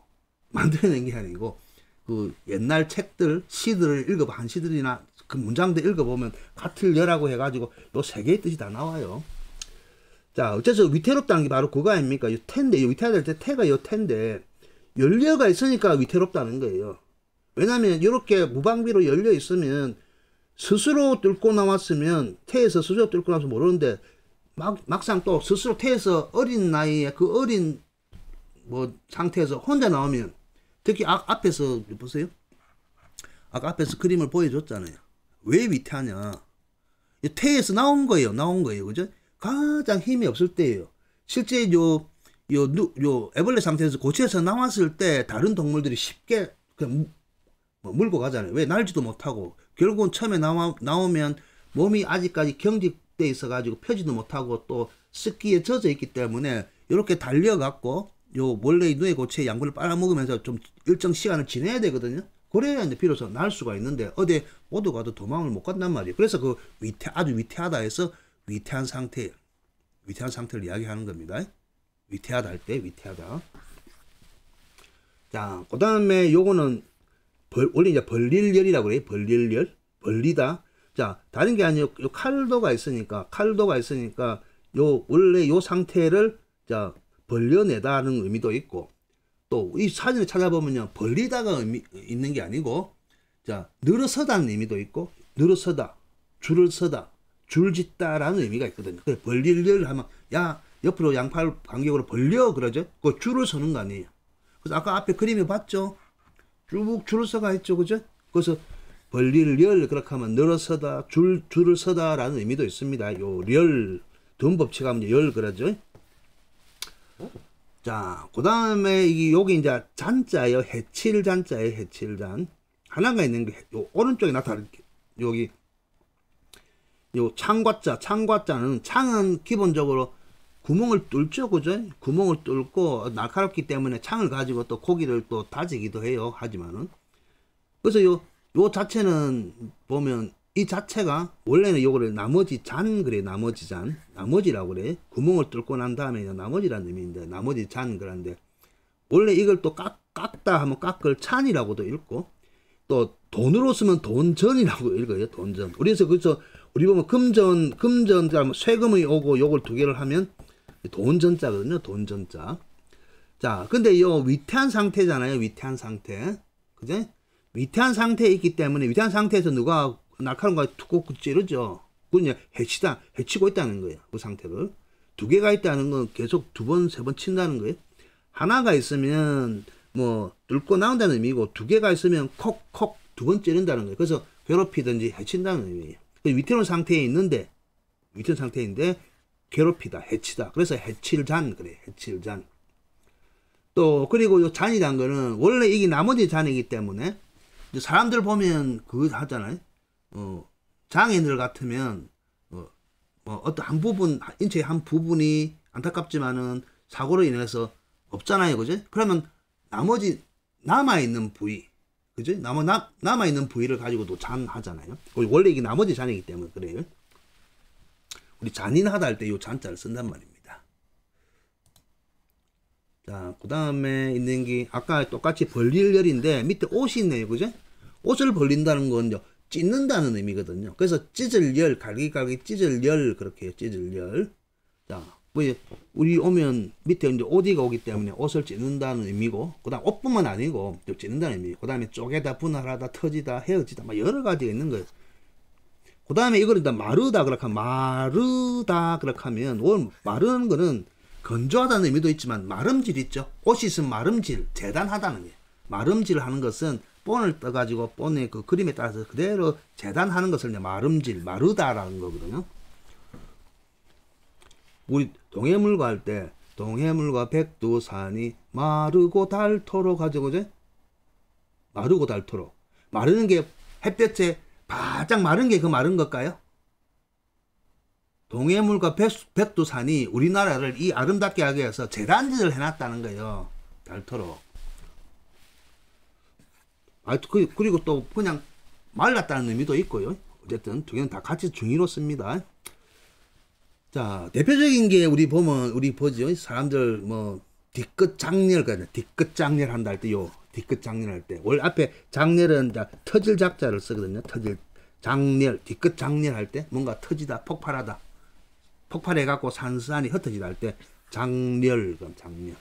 그 옛날 책들, 시들을 한시들이나 그 문장들 읽어보면 같을려라고 해가지고 요 세 개의 뜻이 다 나와요. 자, 어째서 위태롭다는 게 바로 그거 아닙니까? 요 태인데, 요 위태하다 할 때 태가 요 태인데, 연려가 있으니까 위태롭다는 거예요. 왜냐면 이렇게 무방비로 열려 있으면, 스스로 뚫고 나왔으면, 태에서 스스로 뚫고 나와서 모르는데, 막상 또 스스로 태에서 어린 나이에 그 어린 상태에서 혼자 나오면, 특히 앞에서 보세요. 아까 앞에서 그림을 보여줬잖아요. 왜 위태하냐? 태에서 나온 거예요. 그죠? 가장 힘이 없을 때예요. 실제 요 애벌레 상태에서 고체에서 나왔을 때 다른 동물들이 쉽게 그냥 물고 가잖아요. 왜? 날지도 못하고. 결국은 처음에 나오면 몸이 아직까지 경직돼 있어가지고 펴지도 못하고 또 습기에 젖어 있기 때문에 이렇게 달려갖고 요 원래 눈의 고체의 양분을 빨아먹으면서 좀 일정 시간을 지내야 되거든요. 그래야 이제 비로소 날 수가 있는데, 어디 어디 가도 도망을 못 간단 말이에요. 그래서 그 아주 위태하다 해서 위태한 상태를 이야기하는 겁니다. 위태하다 할 때 위태하다. 자, 그 다음에 요거는 원래 이제 벌릴열이라고 그래요. 벌리다. 자, 다른 게 아니고 요 칼도가 있으니까 요 원래 요 상태를 자 벌려내다는 의미도 있고, 또 이 사진을 찾아보면요, 벌리다가 있는 게 아니고, 자 늘어서다는 의미도 있고, 늘어서다, 줄을 서다, 줄짓다라는 의미가 있거든요. 그래서 벌릴 열 하면 야 옆으로 양팔 간격으로 벌려 그러죠. 그 줄을 서는 거 아니에요. 그래서 아까 앞에 그림에 봤죠. 쭉 줄을 서가 있죠, 그죠? 그래서 벌릴 열 그렇게 하면 늘어서다 줄을 서다라는 의미도 있습니다. 요 열 돈 법칙하면 열 그러죠. 자, 그 다음에 여기 이제 잔자예요. 해칠 잔자예요. 해칠 잔. 하나가 있는 게 요 오른쪽에 나타날게. 여기 요 창과자. 창과자는 창은 기본적으로 구멍을 뚫죠, 그죠? 구멍을 뚫고 날카롭기 때문에 창을 가지고 또 고기를 또 다지기도 해요. 하지만은 그래서 요 자체는 보면 이 자체가 원래는 요거를 나머지 잔 그래. 나머지 잔. 나머지라고 그래. 구멍을 뚫고 난 다음에 나머지라는 의미인데 나머지 잔 그런데 원래 이걸 또 깎다 하면 깎을 찬이라고도 읽고 또 돈으로 쓰면 돈전이라고 읽어요. 돈전. 그래서 우리 보면 금전 세금이 오고 요걸 두 개를 하면 돈전자거든요. 돈전자. 자, 근데 요 위태한 상태잖아요. 위태한 상태. 그죠? 위태한 상태에 있기 때문에 위태한 상태에서 누가 날카로운 거 툭 찌르죠. 그건 해치고 있다는 거예요. 그 상태를. 두 개가 있다는 건 계속 두 번, 세 번 친다는 거예요. 하나가 있으면 뭐 뚫고 나온다는 의미고 두 개가 있으면 콕콕 두 번 찌른다는 거예요. 그래서 괴롭히든지 해친다는 의미예요. 위태로운 상태에 있는데 괴롭히다, 해치다. 그래서 해칠잔 그래. 해칠잔. 또 그리고 요 잔이란 거는 원래 이게 나머지 잔이기 때문에 사람들 보면 그거 하잖아요. 장애인들 같으면 어떤 한 부분 인체의 한 부분이 안타깝지만은 사고로 인해서 없잖아요, 그죠? 그러면 나머지 남아있는 부위, 그죠? 남아있는 부위를 가지고도 잔 하잖아요. 원래 이게 나머지 잔이기 때문에 그래요. 우리 잔인하다 할 때 이 잔자를 쓴단 말입니다. 자, 그 다음에 있는 게 아까 똑같이 벌릴 열인데 밑에 옷이 있네요, 그죠? 옷을 벌린다는 건 찢는다는 의미거든요. 그래서 찢을 열, 갈기갈기 찢을 열 그렇게 해요. 찢을 열. 자, 우리 오면 밑에 이제 오디가 오기 때문에 옷을 찢는다는 의미고, 그다음 옷뿐만 아니고 또 찢는다는 의미. 그다음에 쪼개다, 분할하다, 터지다, 헤어지다, 막 여러 가지가 있는 거예요. 그다음에 이걸 일단 마르다 그렇게 하면 마르는 거는 건조하다는 의미도 있지만 마름질 있죠. 옷이 있으면 마름질, 재단하다는 거예요. 마름질 하는 것은 본을 떠가지고 본의 그 그림에 따라서 그대로 재단하는 것을 이제 마름질, 마르다라는 거거든요. 우리 동해물과 할 때 동해물과 백두산이 마르고 닳도록 하죠, 그죠? 마르고 닳도록. 마르는 게 햇볕에 바짝 마른 게 그 마른 걸까요? 동해물과 백두산이 우리나라를 이 아름답게 하기 위해서 재단질을 해놨다는 거예요. 닳도록. 그리고 또 그냥 말랐다는 의미도 있고요. 어쨌든 두 개는 다 같이 중의로 씁니다. 자, 대표적인 게 우리 보죠. 사람들 뭐 뒤끝 장렬 뒤끝 장렬 한다 할 때 뒤끝 장렬 할 때 원래 앞에 장렬은 터질 작자를 쓰거든요. 터질 장렬, 뒤끝 장렬 할 때 뭔가 터지다, 폭발하다. 폭발해 갖고 산산이 흩어지다 할 때 장렬, 그럼 장렬.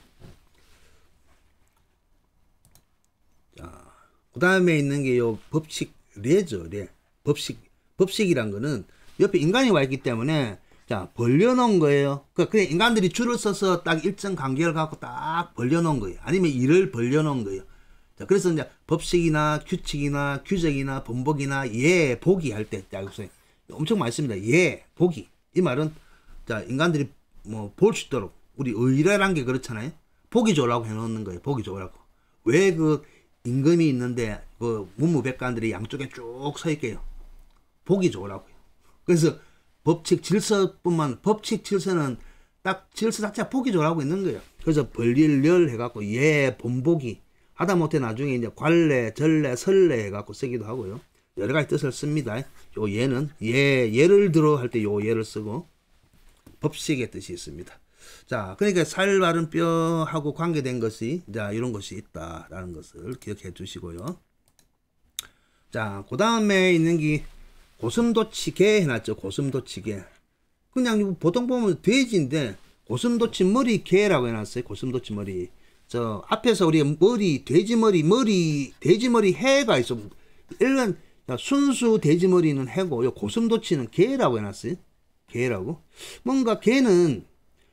자, 그 다음에 있는 게 법칙 례죠. 례. 법칙이란 거는 옆에 인간이 와 있기 때문에 자, 벌려놓은 거예요. 그냥 인간들이 줄을 서서 딱 일정 간격을 갖고 딱 벌려놓은 거예요. 아니면 일을 벌려놓은 거예요. 자, 그래서 이제 법칙이나 규칙이나 규정이나 번복이나 예, 보기 할 때, 엄청 많이 씁니다. 예, 보기. 이 말은, 자, 인간들이 뭐 볼 수 있도록, 우리 의례란 게 그렇잖아요. 보기 좋으라고 해놓는 거예요. 보기 좋으라고. 왜 임금이 있는데, 문무백관들이 양쪽에 쭉 서 있게요. 보기 좋으라고요. 그래서, 법칙 질서는 딱 질서 자체가 보기 좋으라고 있는 거예요. 그래서 벌릴 열 해갖고 예, 본보기 하다못해 나중에 이제 관례, 전례, 설례 해갖고 쓰기도 하고요. 여러 가지 뜻을 씁니다. 요 예는 예를 들어 할 때 요 예를 쓰고 법칙의 뜻이 있습니다. 자, 그러니까 살 바른 뼈하고 관계된 것이 자 이런 것이 있다라는 것을 기억해 주시고요. 자, 그 다음에 있는 게 고슴도치개 해놨죠. 고슴도치개. 그냥 보통 보면 돼지인데 고슴도치 머리 개라고 해놨어요. 고슴도치 머리. 저 앞에서 우리가 돼지 머리 해가 있어. 자, 순수 돼지머리는 해고, 요 고슴도치는 개라고 해놨어요. 개라고. 뭔가 걔는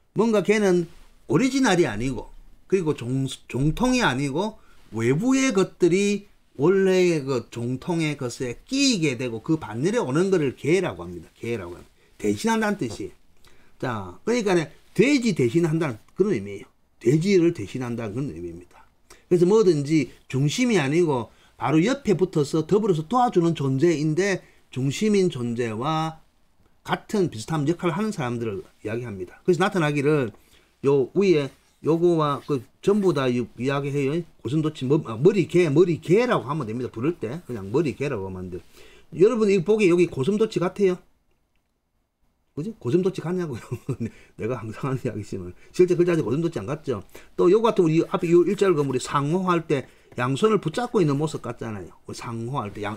오리지널이 아니고, 그리고 종통이 아니고, 외부의 것들이 원래의 그 종통의 것에 끼이게 되고, 그 반열에 오는 거를 개라고 합니다. 개라고 합니다. 대신한다는 뜻이에요. 자, 그러니까 돼지 대신한다는 그런 의미예요. 돼지를 대신한다는 그런 의미입니다. 그래서 뭐든지 중심이 아니고, 바로 옆에 붙어서 더불어서 도와주는 존재인데, 중심인 존재와 같은 비슷한 역할을 하는 사람들을 이야기합니다. 그래서 나타나기를 요 위에 요거와 그 전부 다 이야기해요. 고슴도치 머리개라고 하면 됩니다. 부를 때 그냥 머리개라고 하면 돼. 여러분 이 보기 여기 고슴도치 같아요? 그지? 고슴도치 같냐고요? 내가 항상 하는 이야기지만 실제 글자지 고슴도치 안 같죠? 또 요거 같은 우리 앞에 요 일자를 우리 상호할 때 양손을 붙잡고 있는 모습 같잖아요. 상호할 때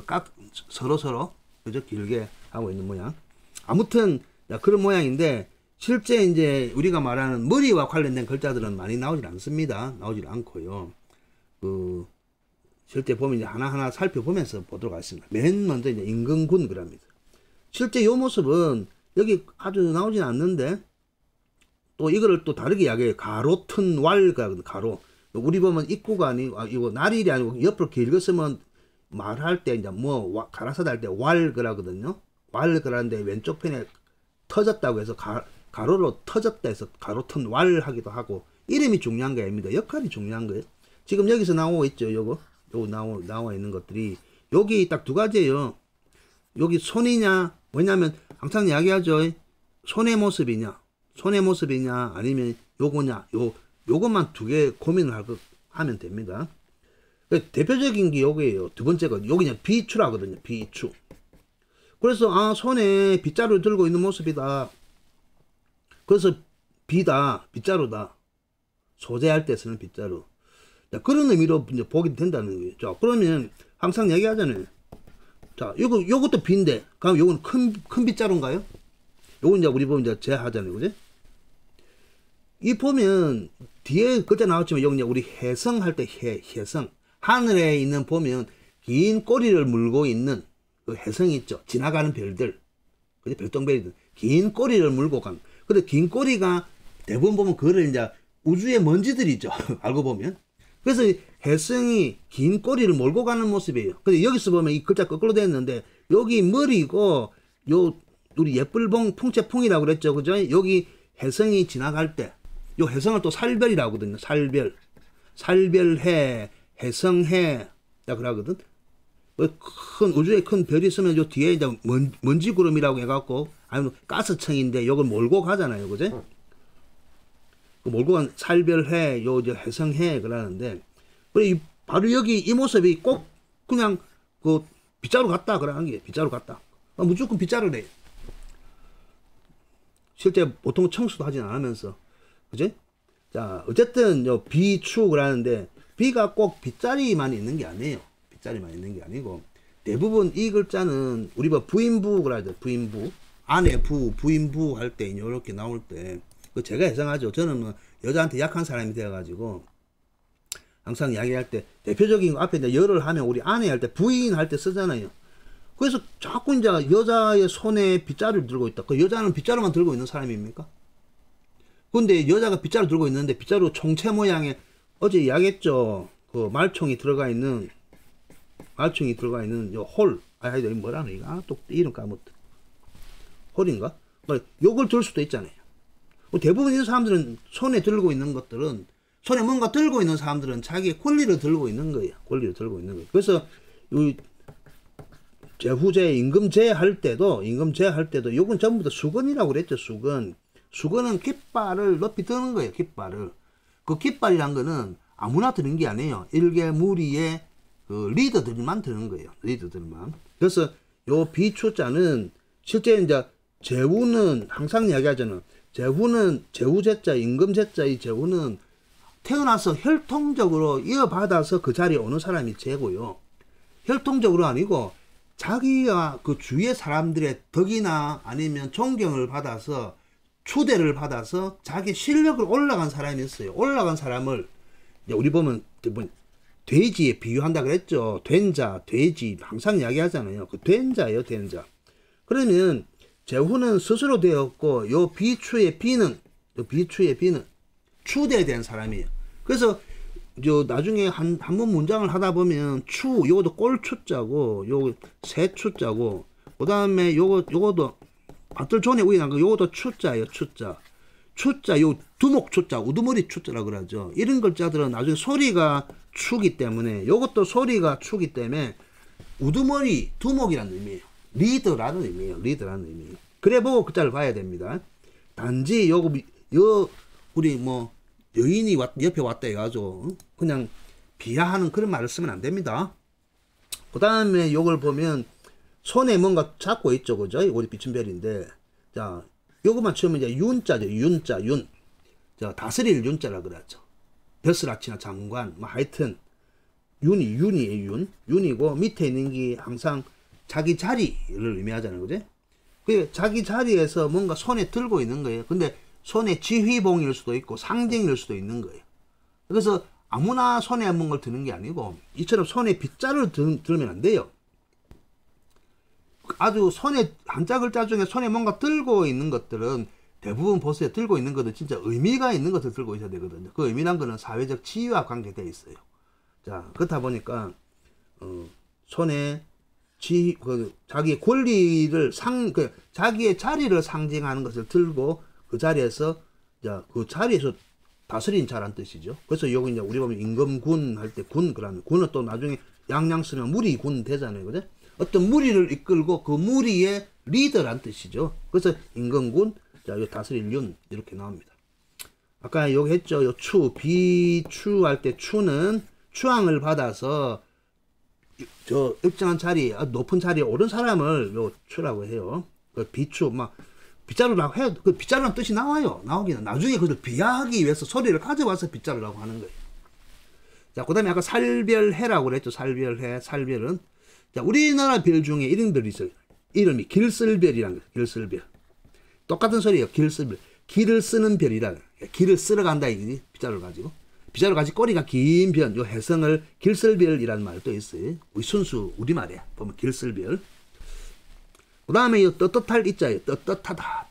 서로 그죠? 길게 하고 있는 모양. 아무튼 그런 모양인데 실제 이제 우리가 말하는 머리와 관련된 글자들은 많이 나오질 않습니다. 나오질 않고요. 그 실제 보면 이제 하나하나 살펴보면서 보도록 하겠습니다. 맨 먼저 이제 임금군 그럽니다. 실제 이 모습은 여기 아주 나오진 않는데 또 이거를 또 다르게 이야기해요. 가로 튼 왈가 가로. 우리 보면 입구가 아니고 이거 날일이 아니고 옆으로 길게 쓰면 말할 때 이제 뭐 가라사다 할 때 왈그라거든요. 왈그라는데 왼쪽 편에 터졌다고 해서 가로로 터졌다 해서 가로 튼 왈 하기도 하고 이름이 중요한 게 아닙니다. 역할이 중요한 거예요. 지금 여기서 나오고 있죠. 요거 나와 있는 것들이 여기 딱 두 가지예요. 여기 손이냐 뭐냐면 항상 이야기하죠. 손의 모습이냐 아니면 요거냐 요것만 두 개 고민을 하면 됩니다. 대표적인 게 요거예요. 두 번째가 여기냐 비추라거든요. 비추. 그래서 손에 빗자루를 들고 있는 모습이다. 그래서 빗자루다. 소재할 때 쓰는 빗자루. 자, 그런 의미로 이제 보게 된다는 거예요. 자, 그러면 항상 얘기하잖아요. 자, 요것도 빈데, 그럼 요건 큰 빗자루인가요? 요건 이제 우리 보면 이제 제하잖아요. 그지? 이 보면 뒤에 글자 나왔지만 여기 이제 우리 해성할 때 해성. 하늘에 있는 보면 긴 꼬리를 물고 있는 그 해성이 있죠. 지나가는 별들. 그죠? 별똥별이들. 긴 꼬리를 물고 간. 근데 긴 꼬리가 대부분 보면 그거를 이제 우주의 먼지들이죠. 알고 보면. 그래서 해성이 긴 꼬리를 몰고 가는 모습이에요. 근데 여기서 보면 이 글자 거꾸로 되어 있는데 여기 머리고 요 우리 예쁠봉 풍채풍이라고 그랬죠. 그죠? 여기 해성이 지나갈 때 요 해성을 또 살별이라고 하거든요. 살별해, 해성해 딱 그러거든. 큰 우주에 큰 별이 있으면 요 뒤에 이제 먼지 구름이라고 해갖고 아니면 가스청인데 요걸 몰고 가잖아요. 그죠? 그 몰고 간 살별해, 요 이제 해성해 그러는데 바로 여기 이 모습이 꼭 그냥 그 빗자루 같다 그러는 게 빗자루 같다. 무조건 빗자루래. 실제 보통 청소도 하진 않으면서 그지? 자 어쨌든 요 비추 그러는데 비가 꼭 빗자리만 있는 게 아니에요. 빗자리만 있는 게 아니고 대부분 이 글자는 우리 뭐 부인부 그러죠. 부인부 아내 부인부 할 때 이렇게 나올 때 그 제가 예상하죠. 저는 뭐 여자한테 약한 사람이 되어가지고 항상 이야기할 때 대표적인 거 앞에 이제 열을 하면 우리 아내 할 때 부인 할 때 쓰잖아요. 그래서 자꾸 이제 여자의 손에 빗자루를 들고 있다. 그 여자는 빗자루만 들고 있는 사람입니까? 근데 여자가 빗자루 들고 있는데 빗자루 총체 모양의 어제 이야기했죠. 그 말총이 들어가 있는 요 홀. 뭐라노 이거? 또 이름 까먹었다. 홀인가? 요걸 들 수도 있잖아요. 대부분 이 사람들은 손에 들고 있는 것들은 손에 뭔가 들고 있는 사람들은 자기의 권리를 들고 있는 거예요. 그래서 이 제후제 임금제 할 때도 요건 전부 다 수건이라고 그랬죠. 수건은 깃발을 높이 드는 거예요. 그 깃발이란 거는 아무나 드는 게 아니에요. 일개 무리의 그 리더들만 드는 거예요. 리더들만. 그래서 요 비추자는 실제 이제 제후는 항상 이야기하잖아요. 제후제자, 임금제자 이 제후는 태어나서 혈통적으로 이어받아서 그 자리에 오는 사람이 제고요. 혈통적으로 아니고 자기가 그 주위의 사람들의 덕이나 아니면 존경을 받아서 추대를 받아서 자기 실력을 올라간 사람이 있어요. 올라간 사람을 우리 보면 돼지에 비유한다 그랬죠. 된자, 돼지 항상 이야기하잖아요. 그 된자예요, 된자. 그러면 제후는 스스로 되었고 요 비추의 비는 추대에 대한 사람이에요. 그래서 요 나중에 한 번 문장을 하다 보면 요것도 꼴추자고 요 새추자고 그다음에 요것도 앞들 존에 우연한 거 요것도 추자예요. 추자 요 두목 추자 우두머리 추자라 그러죠. 이런 글자들은 나중에 소리가 추기 때문에 요것도 소리가 추기 때문에 우두머리 두목이라는 의미예요. 리더라는 의미예요. 그래 보고 그 자를 봐야 됩니다. 단지 우리 뭐 여인이 옆에 왔다 해가지고 그냥 비하하는 그런 말을 쓰면 안 됩니다. 그 다음에 요걸 보면 손에 뭔가 잡고 있죠, 그죠? 우리 비춘별인데, 자 요것만 치우면 이제 윤자죠. 윤. 자 다스릴 윤자라 그러죠. 벼슬아치나 장관 뭐 하여튼 윤이에요. 윤이고 밑에 있는 게 항상 자기 자리를 의미하잖아요, 그죠? 그 자기 자리에서 뭔가 손에 들고 있는 거예요. 근데 손에 지휘봉일 수도 있고 상징일 수도 있는 거예요. 그래서 아무나 손에 뭔가를 드는 게 아니고 이처럼 손에 빗자루를 들면 안 돼요. 아주 손에 한자 글자 중에 손에 뭔가 들고 있는 것들은 대부분 보세요. 들고 있는 것은 진짜 의미가 있는 것을 들고 있어야 되거든요. 그 의미란 거는 사회적 지위와 관계되어 있어요. 자 그렇다 보니까 손에 자기의 권리를 자기의 자리를 상징하는 것을 들고 그 자리에서 다스린 자란 뜻이죠. 그래서 여기 이제 우리 보면 임금군 할 때 그러면 군은 또 나중에 양양 쓰면 무리군 되잖아요, 그죠? 어떤 무리를 이끌고 그 무리의 리더란 뜻이죠. 그래서 임금군, 요 다스릴 윤 이렇게 나옵니다. 아까 여기 했죠, 요 비추 할 때 추는 추앙을 받아서 저 일정한 자리, 높은 자리에 오른 사람을 요 추라고 해요. 그 비추 빗자루라고 해요. 그 빗자루라는 뜻이 나오기는 나중에 그걸 비하하기 위해서 소리를 가져와서 빗자루라고 하는 거예요. 자, 그 다음에 아까 살별해라고 그랬죠. 살별은 자, 우리나라 별 중에 이런 별이 있어요. 이름이 길쓸별이라는 거예요. 길쓸별. 똑같은 소리예요. 길쓸별. 길을 쓰는 별이라. 길을 쓸어 간다 이거지. 빗자루 가지고 꼬리가 긴 별, 요 해성을 길쓸별이라는 말도 있어요. 우리 순수 우리말이야. 보면 길쓸별. 그 다음에 이 떳떳할 이자예요. 떳떳하다.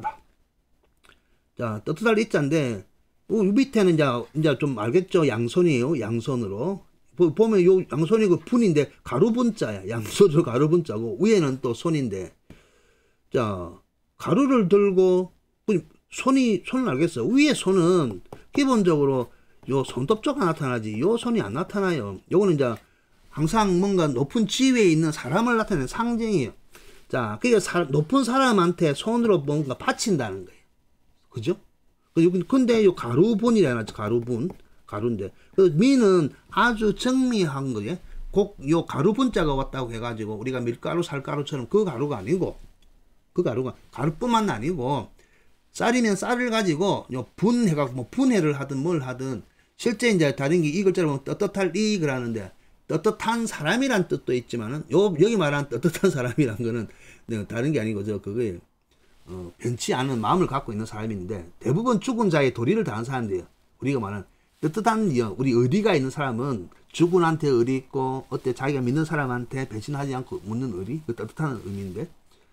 자, 떳떳할 이자인데, 밑에는 이제 좀 알겠죠? 양손이에요. 양손으로. 보면 요 양손이 그 분인데, 가루분자야. 양손으로 가루분자고, 위에는 또 손인데, 자, 가루를 들고, 손을 알겠어. 위에 손은 기본적으로 요 손톱조가 나타나지, 요 손이 안 나타나요. 요거는 이제 항상 뭔가 높은 지위에 있는 사람을 나타내는 상징이에요. 자, 그러니까 높은 사람한테 손으로 뭔가 바친다는 거예요. 그죠? 근데 요 가루분이라 하죠. 가루인데. 그 미는 아주 정미한 거예요. 요 가루분자가 왔다고 해가지고 우리가 밀가루, 살가루처럼 그 가루가 아니고, 가루뿐만 아니고, 쌀이면 쌀을 가지고 요 분해가지고 뭐 분해를 하든 뭘 하든 실제 이제 다른 게 이 글자로 보면 떳떳할 이익을 하는데 떳떳한 사람이란 뜻도 있지만은 여기 말하는 떳떳한 사람이란 거는 다른 게 아니고 그거예요. 변치 않은 마음을 갖고 있는 사람인데 대부분 죽은 자의 도리를 다한 사람들이에요. 우리가 말하는 떳떳한 우리 의리가 있는 사람은 죽은한테 의리 있고 자기가 믿는 사람한테 배신하지 않고 묻는 의리, 그 떳떳한 의미인데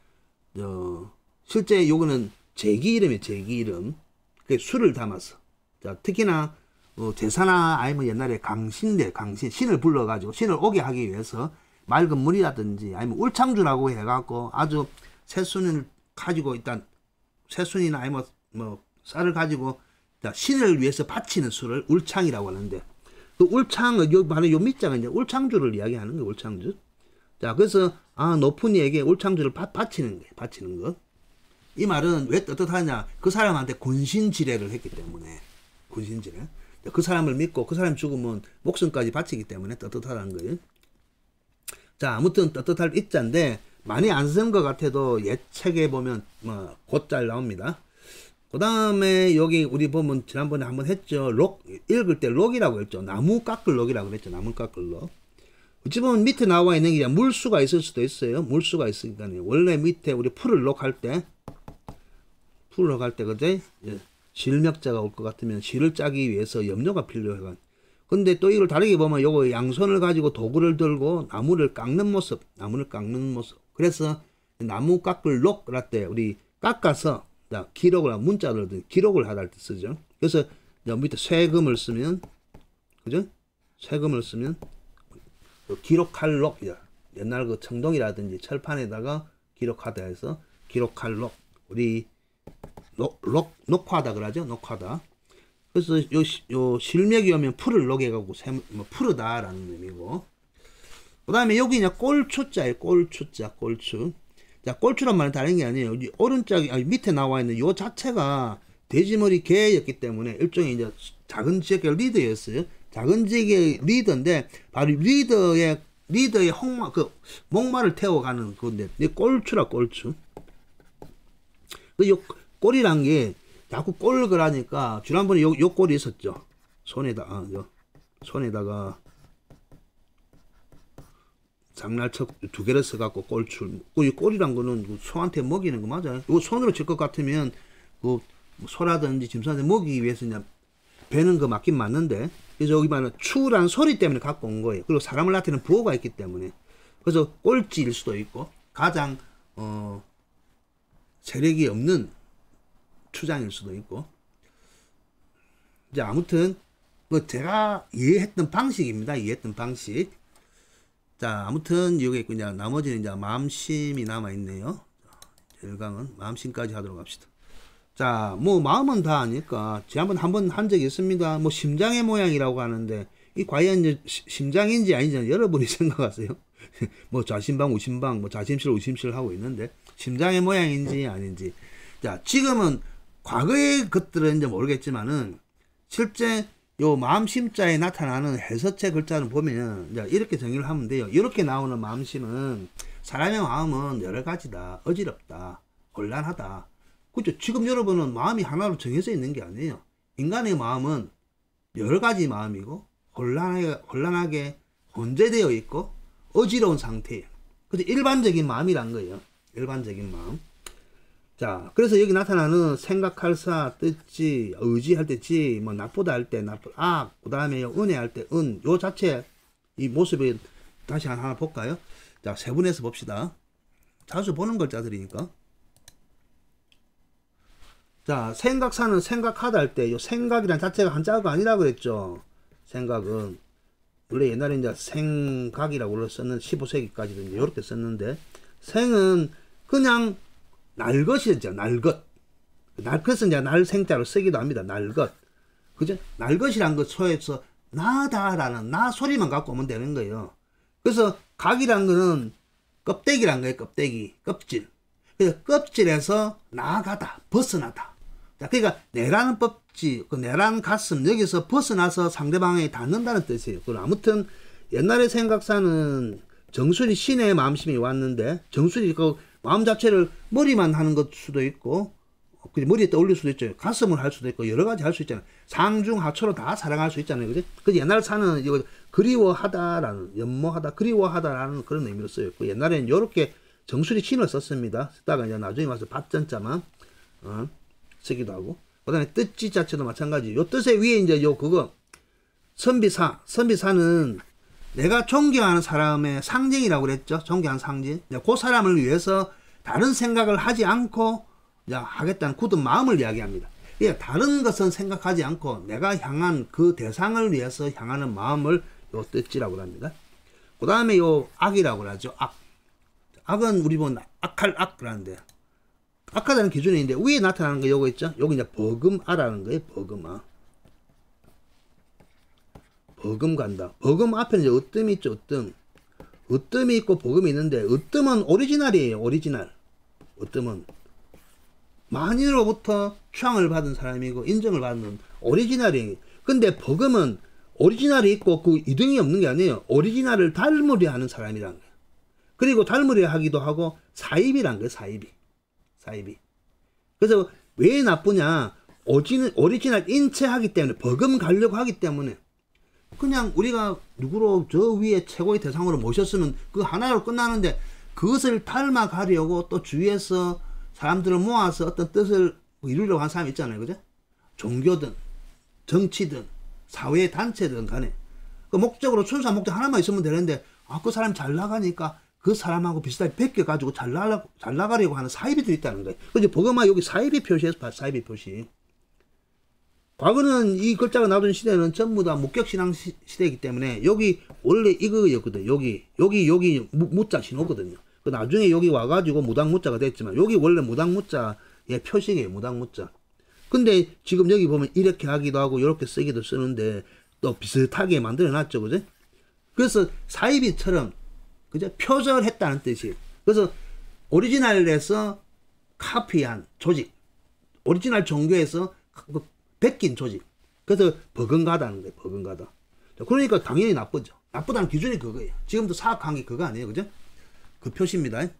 실제 요거는 제기 이름이에요. 제기 이름. 술을 담아서. 자, 특히나 제사나 아니면 옛날에 강신 신을 불러가지고 신을 오게 하기 위해서 맑은 물이라든지 아니면 울창주라고 해갖고 아주 새순을 가지고 일단 새순이나 아니면 뭐 쌀을 가지고 신을 위해서 바치는 술을 울창이라고 하는데 그 울창은 바로 요 밑장은 이제 울창주를 이야기하는 거예요. 울창주. 자, 그래서 높은 이에게 울창주를 바치는 거예요. 바치는 것. 이 말은 왜 떳떳하냐? 그 사람한테 군신지례를 했기 때문에. 군신지례. 그 사람을 믿고 그 사람 죽으면 목숨까지 바치기 때문에 떳떳하다는 거예요. 자, 아무튼 떳떳할 이자인데 많이 안 쓴 것 같아도 옛 책에 보면 곧잘 나옵니다. 그 다음에 여기 우리 보면 지난번에 한번 했죠. 읽을 때 록이라고 했죠. 나무 깎을 록이라고 했죠. 나무 깎을 록. 어찌 보면 밑에 나와 있는 게 물수가 있을 수도 있어요. 물수가 있으니까요. 원래 밑에 우리 풀을 록할 때 그제 실명자가 올 것 같으면 실을 짜기 위해서 염료가 필요해가 근데 또 이걸 다르게 보면 요거 양손을 가지고 도구를 들고 나무를 깎는 모습. 그래서 나무 깎을 록 할 때 우리 깎아서 기록을 문자를 기록을 하다 할 때 쓰죠. 그래서 밑에 쇠금을 쓰면 그죠? 쇠금을 쓰면 기록할 록. 옛날 그 청동이라든지 철판에다가 기록하다 해서 기록할 록. 우리 녹화하다 그러죠. 녹화다. 그래서 요 실맥이 오면 풀을 녹여가고 푸르다라는 의미고. 그 다음에 여기 이제 꼴추자예요. 꼴추자. 자, 꼴추란 말은 다른 게 아니에요. 오른쪽 밑에 나와 있는 요 자체가 돼지머리 개였기 때문에 일종의 이제 작은 지역의 리더였어요. 작은 지역의 리더인데 바로 리더의 목마를 태워가는 건데 꼴추라. 꼴추. 요 꼴이란 게 자꾸 꼴 그러니까 지난번에 요 꼴이 있었죠. 손에다가 장날척 두 개를 써갖고 꼴출. 이 꼴이란 거는 소한테 먹이는 거 맞아요. 이거 손으로 칠 것 같으면 그 소라든지 짐승한테 먹이기 위해서 그냥 배는 거 맞긴 맞는데, 그래서 여기 말하는 추란 소리 때문에 갖고 온 거예요. 그리고 사람을 나타내는 부호가 있기 때문에. 그래서 꼴찌일 수도 있고 가장 세력이 없는 추장일 수도 있고. 이제 아무튼 뭐 제가 이해했던 방식입니다. 자, 아무튼 여기 있고 이제 나머지는 이제 마음심이 남아 있네요. 1강은 마음심까지 하도록 합시다. 자, 뭐 마음은 다 아니까 지난번 한번 한 적이 있습니다. 뭐 심장의 모양이라고 하는데 이 과연 이제 심장인지 아닌지 여러분이 생각하세요. 뭐 좌심방, 우심방, 뭐 좌심실, 우심실 하고 있는데 심장의 모양인지 아닌지. 자, 지금은 과거의 것들은 이제 모르겠지만은 실제 요 마음심자에 나타나는 해서체 글자를 보면 이제 이렇게 정의를 하면 돼요. 이렇게 나오는 마음심은 사람의 마음은 여러 가지다. 어지럽다. 곤란하다. 그렇죠. 지금 여러분은 마음이 하나로 정해져 있는 게 아니에요. 인간의 마음은 여러 가지 마음이고 혼란하게 혼재되어 있고 어지러운 상태예요. 그래서 일반적인 마음이란 거예요. 일반적인 마음. 자, 그래서 여기 나타나는 생각할 사, 뜻지, 의지할 때 지, 뭐 나쁘다 할 때 그 다음에 은혜할 때 요 자체 이 모습이 다시 하나 볼까요? 자, 세분해서 봅시다. 자주 보는 글자들이니까. 자, 생각사는 생각하다 할 때 요 생각이란 자체가 한자가 아니라고 그랬죠. 생각은 원래 옛날에 이제 생각이라고 썼는 15세기까지도 이렇게 썼는데, 생은 그냥 날것이죠. 날것. 그래서 이제 날생자로 쓰기도 합니다. 날것. 그죠? 날것이란 것 소에서 나다라는 나 소리만 갖고 오면 되는 거예요. 그래서 각이란 거는 껍데기란 거예요. 껍질. 그래서 껍질에서 나아가다, 벗어나다. 자, 그러니까 내라는 법지, 그 내라는 가슴 여기서 벗어나서 상대방에 닿는다는 뜻이에요. 그럼 아무튼 옛날에 생각사는 정수리 신의 마음심이 왔는데, 정수리 그 마음 자체를 머리만 하는 것 수도 있고, 머리에 떠올릴 수도 있죠. 가슴을 할 수도 있고, 여러 가지 할 수 있잖아요. 상중하초로 다 사랑할 수 있잖아요. 그지? 그래서 옛날 사는 이거 그리워하다라는, 연모하다, 그리워하다라는 그런 의미로 쓰였고, 옛날에는 이렇게 정수리 신을 썼습니다. 쓰다가 이제 나중에 와서 밭전자만, 쓰기도 하고. 그 다음에 뜻지 자체도 마찬가지. 요 뜻의 위에 이제 선비사는 내가 존경하는 사람의 상징이라고 그랬죠. 존경하는 상징. 그 사람을 위해서 다른 생각을 하지 않고 하겠다는 굳은 마음을 이야기합니다. 그러니까 다른 것은 생각하지 않고 내가 향한 그 대상을 위해서 향하는 마음을 요 뜻지라고 합니다. 그 다음에 요 악이라고 하죠. 악은 우리 보면 악할 악이라는데, 악하다는 기준이 있는데 위에 나타나는 거 요거 있죠. 요거 이제 버금아라는 거예요. 버금아. 버금 간다. 버금 앞에는 이제 으뜸이 있죠. 으뜸이 있고 버금이 있는데, 으뜸은 오리지널이에요. 오리지널. 으뜸은 만인으로부터 추앙을 받은 사람이고 인정을 받는 오리지널이에요. 근데 버금은 오리지널이 있고 그 이등이 없는 게 아니에요. 오리지널을 닮으려 하는 사람이란 거예요. 그리고 닮으려 하기도 하고 사입이란 거예요. 사입이. 그래서 왜 나쁘냐? 오리지널 인체하기 때문에, 버금 가려고 하기 때문에. 그냥 우리가 누구로 저 위에 최고의 대상으로 모셨으면 그 하나로 끝나는데, 그것을 닮아가려고 또 주위에서 사람들을 모아서 어떤 뜻을 이루려고 하는 사람이 있잖아요. 그죠? 종교든 정치든 사회 단체든 간에 그 목적으로 순수한 목적 하나만 있으면 되는데 그 사람이 잘 나가니까 그 사람하고 비슷하게 베껴가지고 잘 나가려고 하는 사이비들이 있다는 거예요. 그래서 보거마 여기 사이비 표시에서 봐. 사이비 표시. 과거는 이 글자가 나오던 시대는 전부 다 목격신앙 시대이기 때문에 여기 원래 이거였거든. 여기 무자 신호거든요. 그 나중에 여기 와가지고 무당무자가 됐지만 여기 원래 무당무자의 표식이에요. 무당무자. 근데 지금 여기 보면 이렇게 하기도 하고 이렇게 쓰기도 쓰는데 또 비슷하게 만들어놨죠. 그죠? 그래서 사이비처럼 그죠? 표절했다는 뜻이에요. 그래서 오리지널에서 카피한 조직, 오리지널 종교에서 베낀 조직. 그래서 버금가다는 거예요. 버금가다. 그러니까 당연히 나쁘죠. 나쁘다는 기준이 그거예요. 지금도 사악한 게 그거 아니에요. 그죠? 그 표시입니다.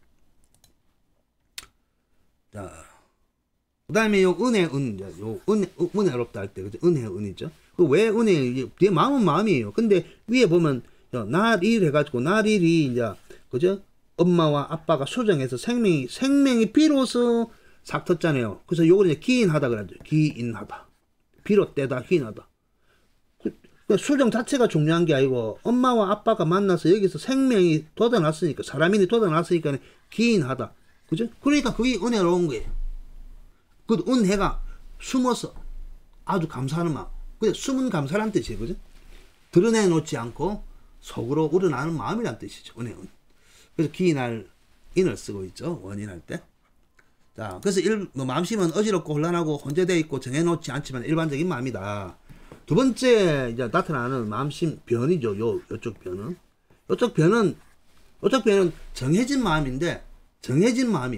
자, 그 다음에 요 은혜롭다 할 때, 그죠? 은혜죠. 왜 은혜, 뒤에 마음은 마음이에요. 근데 위에 보면, 날일 해가지고, 날일이 이제, 그죠? 엄마와 아빠가 수정해서 생명이 비로소 삭 텄잖아요. 그래서 요걸 이제 기인하다 그러죠. 기인하다. 비롯되다, 기인하다. 수정 자체가 중요한 게 아니고, 엄마와 아빠가 만나서 여기서 생명이 돋아났으니까, 사람인이 돋아났으니까 기인하다. 그죠? 그러니까 그게 은혜로운 거예요. 그 은혜가 숨어서 아주 감사하는 마음. 그냥 숨은 감사란 뜻이에요. 그죠? 드러내놓지 않고 속으로 우러나는 마음이란 뜻이죠. 은혜는. 그래서 기인할 인을 쓰고 있죠. 원인할 때. 자, 그래서 마음심은 어지럽고 혼란하고 혼재되어 있고 정해놓지 않지만 일반적인 마음이다. 두 번째 이제 나타나는 마음심 변이죠. 요쪽 변은. 요쪽 변은 정해진 마음인데 정해진 마음.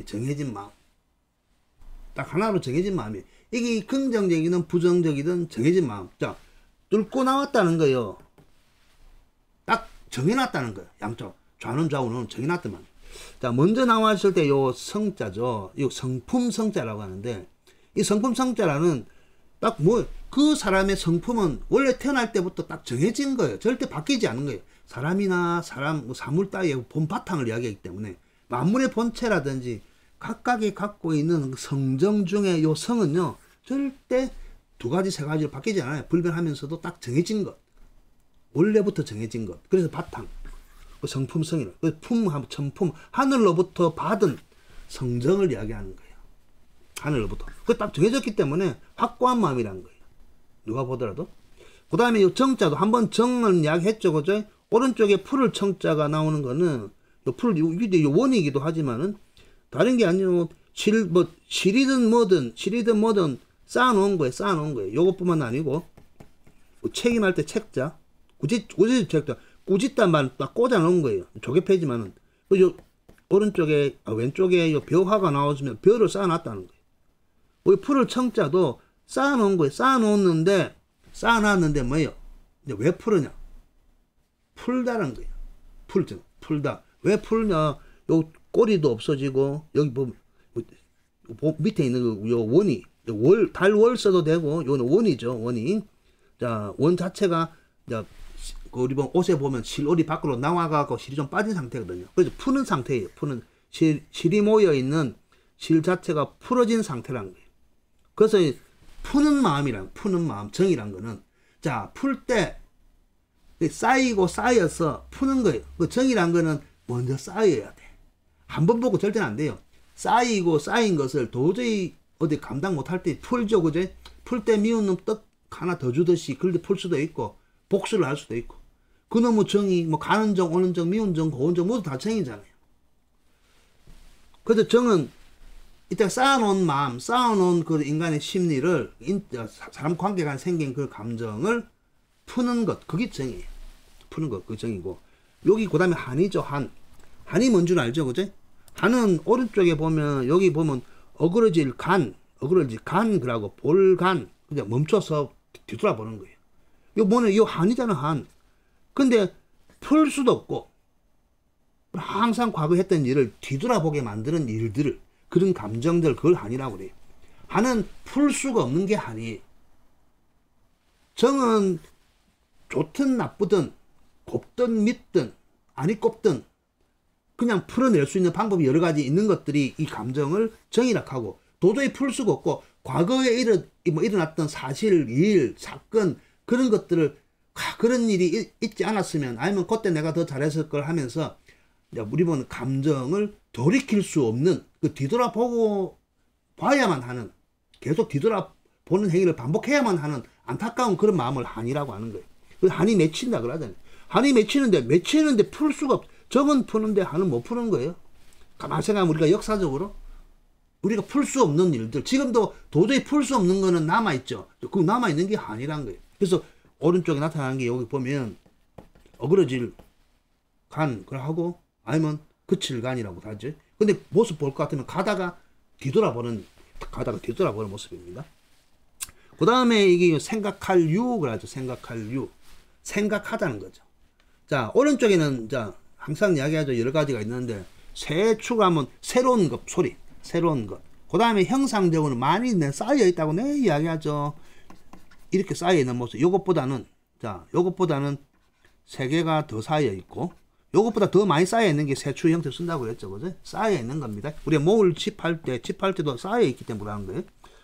딱 하나로 정해진 마음이에요. 이게 긍정적이든 부정적이든 정해진 마음. 자, 뚫고 나왔다는 거예요. 딱 정해놨다는 거예요. 양쪽. 좌는 좌우는 정해놨더만. 자, 먼저 나왔을 때 요 성자죠. 요 성품 성자라고 하는데, 이 성품 성자라는 딱 그 사람의 성품은 원래 태어날 때부터 딱 정해진 거예요. 절대 바뀌지 않는 거예요. 사람이나 사물 따위의 본 바탕을 이야기하기 때문에 만물의 본체라든지 각각이 갖고 있는 성정 중에 요 성은요, 절대 두 가지, 세 가지로 바뀌지 않아요. 불변하면서도 딱 정해진 것. 원래부터 정해진 것. 그래서 바탕. 그 성품성이라. 그 천품. 하늘로부터 받은 성정을 이야기하는 거예요. 하늘로부터. 그 딱 정해졌기 때문에 확고한 마음이라는 거예요. 누가 보더라도. 그 다음에 이 정자도 한번 정은 이야기했죠. 그죠? 오른쪽에 풀을 청자가 나오는 거는, 요 풀, 이게 원이기도 하지만은, 다른 게 아니고, 실이든 뭐든 쌓아놓은 거예요. 요것뿐만 아니고, 책임할 때 책자, 굳이 책자, 꾸짖단 말 딱 꽂아놓은 거예요. 조개패지만은. 요 오른쪽에, 왼쪽에 요 벼화가 나오시면 벼를 쌓아놨다는 거예요. 이 풀을 청자도 쌓아놓은 거예요. 쌓아놨는데 뭐예요? 이제 왜 풀으냐? 풀다라는 거예요. 풀다. 왜 풀냐? 요 꼬리도 없어지고, 여기 보면, 밑에 있는 요 원이, 달월 써도 되고, 요는 원이죠, 원이. 자, 원 자체가, 자, 우리 옷에 보면 실올이 밖으로 나와가고 실이 좀 빠진 상태거든요. 그래서 푸는 상태예요. 실이 모여있는 실 자체가 풀어진 상태라는 거예요. 그래서 푸는 마음, 정이란 거는, 자, 풀 때, 쌓이고 쌓여서 푸는 거예요. 그 정이란 거는 먼저 쌓여야 돼. 한 번 보고 절대는 안 돼요. 쌓인 것을 도저히 어디 감당 못할 때 풀죠, 그죠? 풀 때 미운 놈 떡 하나 더 주듯이 그렇게 풀 수도 있고, 복수를 할 수도 있고. 그놈의 정이, 가는 정, 오는 정, 미운 정, 고운 정, 모두 다 정이잖아요. 그래서 정은, 이때 쌓아놓은 그 인간의 심리를, 사람 관계가 생긴 그 감정을 푸는 것, 그게 정이에요. 푸는 것, 그 정이고. 여기 그 다음에 한이죠, 한. 한이 뭔 줄 알죠, 그죠? 한은 오른쪽에 보면, 여기 보면, 어그러질 간, 그라고, 볼간, 그냥 멈춰서 뒤돌아보는 거예요. 요 한이잖아, 한. 근데, 풀 수도 없고, 항상 과거 했던 일을 뒤돌아보게 만드는 일들을, 그런 감정들, 그걸 한이라고 그래요. 한은 풀 수가 없는 게 한이에요. 정은 좋든 나쁘든, 곱든 밉든, 아니 꼽든, 그냥 풀어낼 수 있는 방법이 여러 가지 있는 것들이 이 감정을 정이라고 하고, 도저히 풀 수가 없고, 과거에 일어났던 사실, 일, 사건, 그런 것들을 그런 일이 있지 않았으면 아니면 그때 내가 더 잘했을 걸 하면서 우리 보는 감정을 돌이킬 수 없는 그 뒤돌아보고 봐야만 하는 계속 뒤돌아보는 행위를 반복해야만 하는 안타까운 그런 마음을 한이라고 하는 거예요. 한이 맺힌다 그러잖아요. 한이 맺히는데 풀 수가 없. 정은 푸는데 한은 못 푸는 거예요. 가만히 생각하면 우리가 역사적으로 우리가 풀 수 없는 일들 지금도 도저히 풀 수 없는 거는 남아있죠. 그 남아있는 게 한이란 거예요. 그래서 오른쪽에 나타나는 게 여기 보면 어그러질 간 하고 아니면 그칠 간이라고 하죠. 근데 모습 볼 것 같으면 가다가 뒤돌아보는 모습입니다. 그 다음에 이게 생각할 유 그러죠. 생각할 유 생각하다는 거죠. 자 오른쪽에는 자 항상 이야기하죠. 여러 가지가 있는데 새 추가하면 새로운 것 소리 새로운 것. 그 다음에 형상적으로 많이 쌓여 있다고 이야기하죠. 이렇게 쌓여 있는 모습. 요것보다는 세 개가 더 쌓여 있고 요것보다 더 많이 쌓여 있는 게 세추 형태 쓴다고 그랬죠. 그죠? 쌓여 있는 겁니다. 우리가 목을 칩할 때도 쌓여 있기 때문에 그러는 거예요.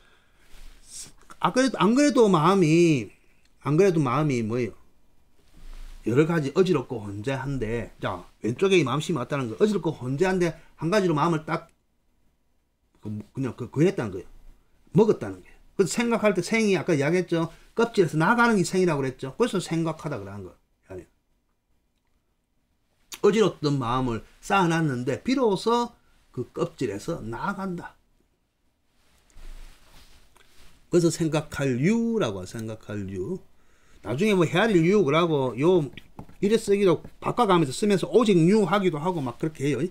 안 그래도 마음이 뭐예요? 여러 가지 어지럽고 혼재한데, 자, 왼쪽에 이 마음심이 왔다는 거, 어지럽고 혼재한데, 한 가지로 마음을 딱, 그냥 했다는 거예요. 먹었다는 거예요. 그래서 생각할 때 생이 아까 이야기했죠. 껍질에서 나가는 게 생이라고 그랬죠. 그래서 생각하다 그러는 거예요. 어지럽던 마음을 쌓아놨는데, 비로소 그 껍질에서 나간다. 그래서 생각할 유라고 생각할 유. 나중에 뭐 헤아릴 유 그러고 요 이래 쓰기도 바꿔가면서 쓰면서 오직 유 하기도 하고 막 그렇게 해요.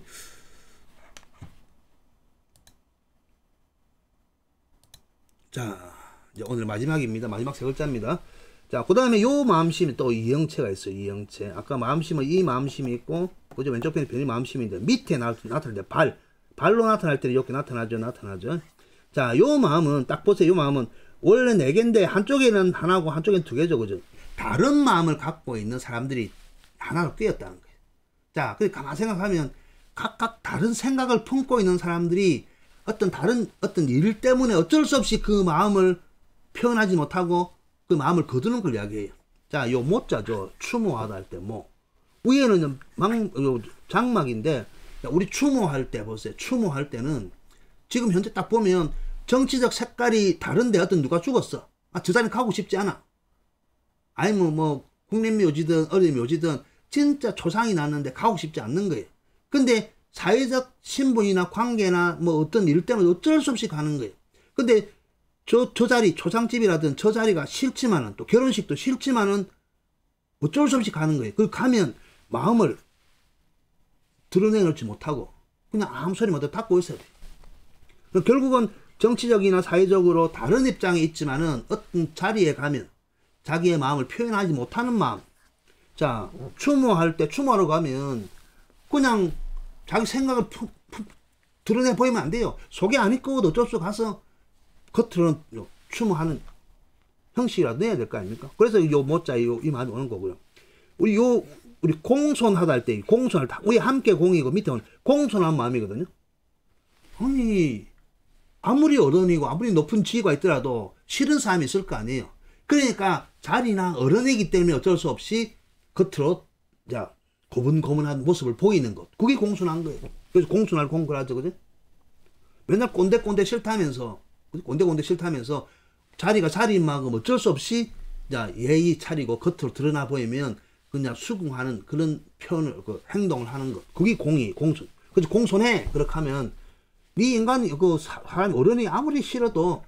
자 이제 오늘 마지막입니다. 마지막 세 글자입니다. 자 그 다음에 요 마음심이 또 이형체가 있어요. 이형체. 아까 마음심은 이 마음심이 있고 그죠? 왼쪽 편이 변이 마음심인데 밑에 나타날 때 발로 나타날 때는 이렇게 나타나죠. 자, 요 마음은 딱 보세요. 요 마음은 원래 4개인데 한쪽에는 하나고 한쪽에는 2개죠. 그죠? 다른 마음을 갖고 있는 사람들이 하나로 꿰었다는 거예요. 자, 그래서 가만히 생각하면 각각 다른 생각을 품고 있는 사람들이 어떤 일 때문에 어쩔 수 없이 그 마음을 표현하지 못하고 그 마음을 거두는 걸 이야기해요. 자, 요 모자죠. 추모하다 할 때 뭐. 위에는 장막인데 우리 추모할 때 보세요. 추모할 때는 지금 현재 딱 보면 정치적 색깔이 다른데 어떤 누가 죽었어. 저 자리 가고 싶지 않아. 아니면 뭐 국립묘지든 어린묘지든 진짜 초상이 났는데 가고 싶지 않는 거예요. 근데 사회적 신분이나 관계나 뭐 어떤 일 때문에 어쩔 수 없이 가는 거예요. 근데 저 자리 초상집이라든 저 자리가 싫지만은 또 결혼식도 싫지만은 어쩔 수 없이 가는 거예요. 그 가면 마음을 드러내놓지 못하고 그냥 아무 소리 못 닫고 있어야 돼요. 결국은 정치적이나 사회적으로 다른 입장에 있지만은 어떤 자리에 가면 자기의 마음을 표현하지 못하는 마음. 자, 추모할 때 추모하러 가면 그냥 자기 생각을 드러내 보이면 안 돼요. 속에 안 있고 어쩔 수 가서 겉으로는 추모하는 형식이라도 내야 될 거 아닙니까? 그래서 요 모자 이 마음이 오는 거고요. 우리 공손하다 할 때 공손할 때 우리 함께 공이고 밑에 공손한 마음이거든요. 아니 아무리 어른이고 아무리 높은 지위가 있더라도 싫은 사람이 있을 거 아니에요. 그러니까 자리나 어른이기 때문에 어쩔 수 없이 겉으로 자 고분고분한 모습을 보이는 것. 그게 공손한 거예요. 그래서 공손할 공부하죠, 그죠? 맨날 꼰대꼰대 싫다면서 꼰대꼰대 싫다면서 자리가 자리인 만큼 어쩔 수 없이 자 예의 차리고 겉으로 드러나 보이면 그냥 수긍하는 그런 표현을 행동을 하는 것. 그게 공손. 그래서 공손해. 그렇게 하면 네 인간이 사람 어른이 아무리 싫어도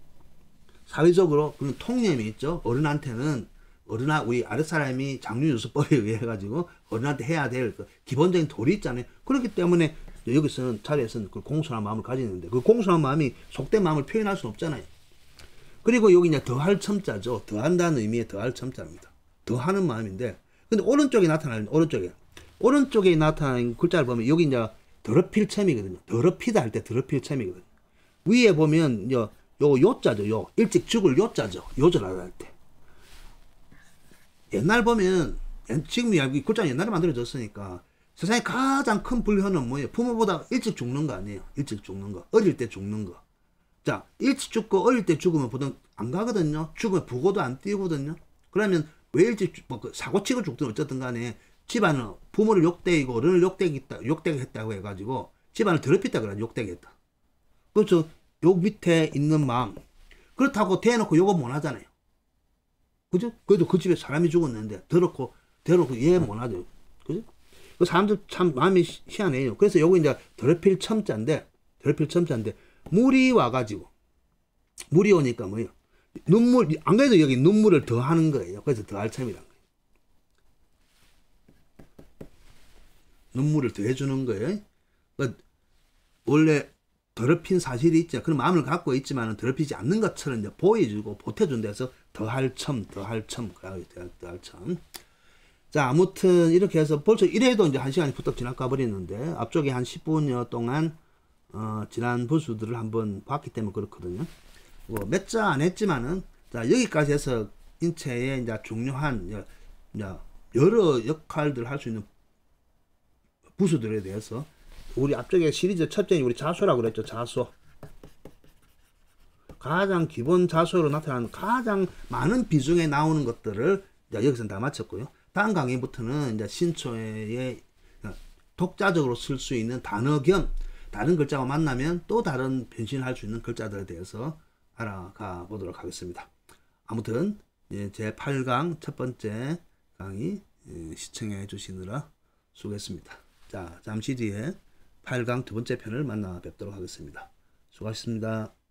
사회적으로 그런 통념이 있죠. 어른한테는 우리 아랫사람이 장유유수법에 의해 가지고 어른한테 해야 될 기본적인 도리 있잖아요. 그렇기 때문에 여기서는 자리에서는 그 공손한 마음을 가지는데 그 공손한 마음이 속된 마음을 표현할 수는 없잖아요. 그리고 여기 이제 더할 첨자죠. 더한다는 의미의 더할 첨자입니다. 더하는 마음인데 근데 오른쪽에 나타나는 오른쪽에 나타나는 글자를 보면 여기 이제 더럽힐 첨이거든요. 더럽히다 할 때 더럽힐 첨이거든요. 위에 보면 요자죠. 일찍 죽을 요자죠. 요절하다 할 때. 옛날 보면 지금 이 글자는 옛날에 만들어졌으니까 세상에 가장 큰 불효는 뭐예요? 부모보다 일찍 죽는 거 아니에요. 일찍 죽는 거. 어릴 때 죽는 거. 자, 일찍 죽고 어릴 때 죽으면 보통 안 가거든요. 죽으면 부고도 안 띄우거든요. 그러면 왜 일찍 뭐그 사고 치고 죽든 어쨌든 간에 집안은 부모를 욕되이고 어른을 욕되게 했다고 해가지고 집안을 더럽혔다 그래 욕되게 했다. 그렇죠. 욕 밑에 있는 마음. 그렇다고 대놓고 욕은 못 하잖아요. 그죠? 그래도 그 집에 사람이 죽었는데 더럽고 이해 못 하죠. 그죠? 그 사람들 참 마음이 희한해요. 그래서 요거 이제 더럽힐 첨자인데 물이 와가지고 물이 오니까 뭐예요? 눈물 안 그래도 여기 눈물을 더 하는 거예요. 그래서 더할 첨이란 거예요. 눈물을 더 해주는 거예요. 원래 더럽힌 사실이 있죠. 그런 마음을 갖고 있지만 더럽히지 않는 것처럼 이제 보여주고 보태준 데서 더할 첨. 자, 아무튼 이렇게 해서 벌써 이래도 이제 1시간이 부쩍 지나가 버리는데 앞쪽에 한 10분여 동안 지난 부수들을 한번 봤기 때문에 그렇거든요. 뭐 몇 자 안 했지만은 자, 여기까지 해서 인체의 이제 중요한 여러 역할들을 할 수 있는 부수들에 대해서 우리 앞쪽에 시리즈 첫째는 우리 자소라고 그랬죠. 자소. 가장 기본 자소로 나타나는 가장 많은 비중에 나오는 것들을 이제 여기서 다 마쳤고요. 다음 강의부터는 이제 신초의 독자적으로 쓸 수 있는 단어 겸 다른 글자가 만나면 또 다른 변신할 수 있는 글자들에 대해서 알아가 보도록 하겠습니다. 아무튼 제 8강 첫 번째 강의 시청해 주시느라 수고했습니다. 자, 잠시 뒤에 8강 두 번째 편을 만나 뵙도록 하겠습니다. 수고하셨습니다.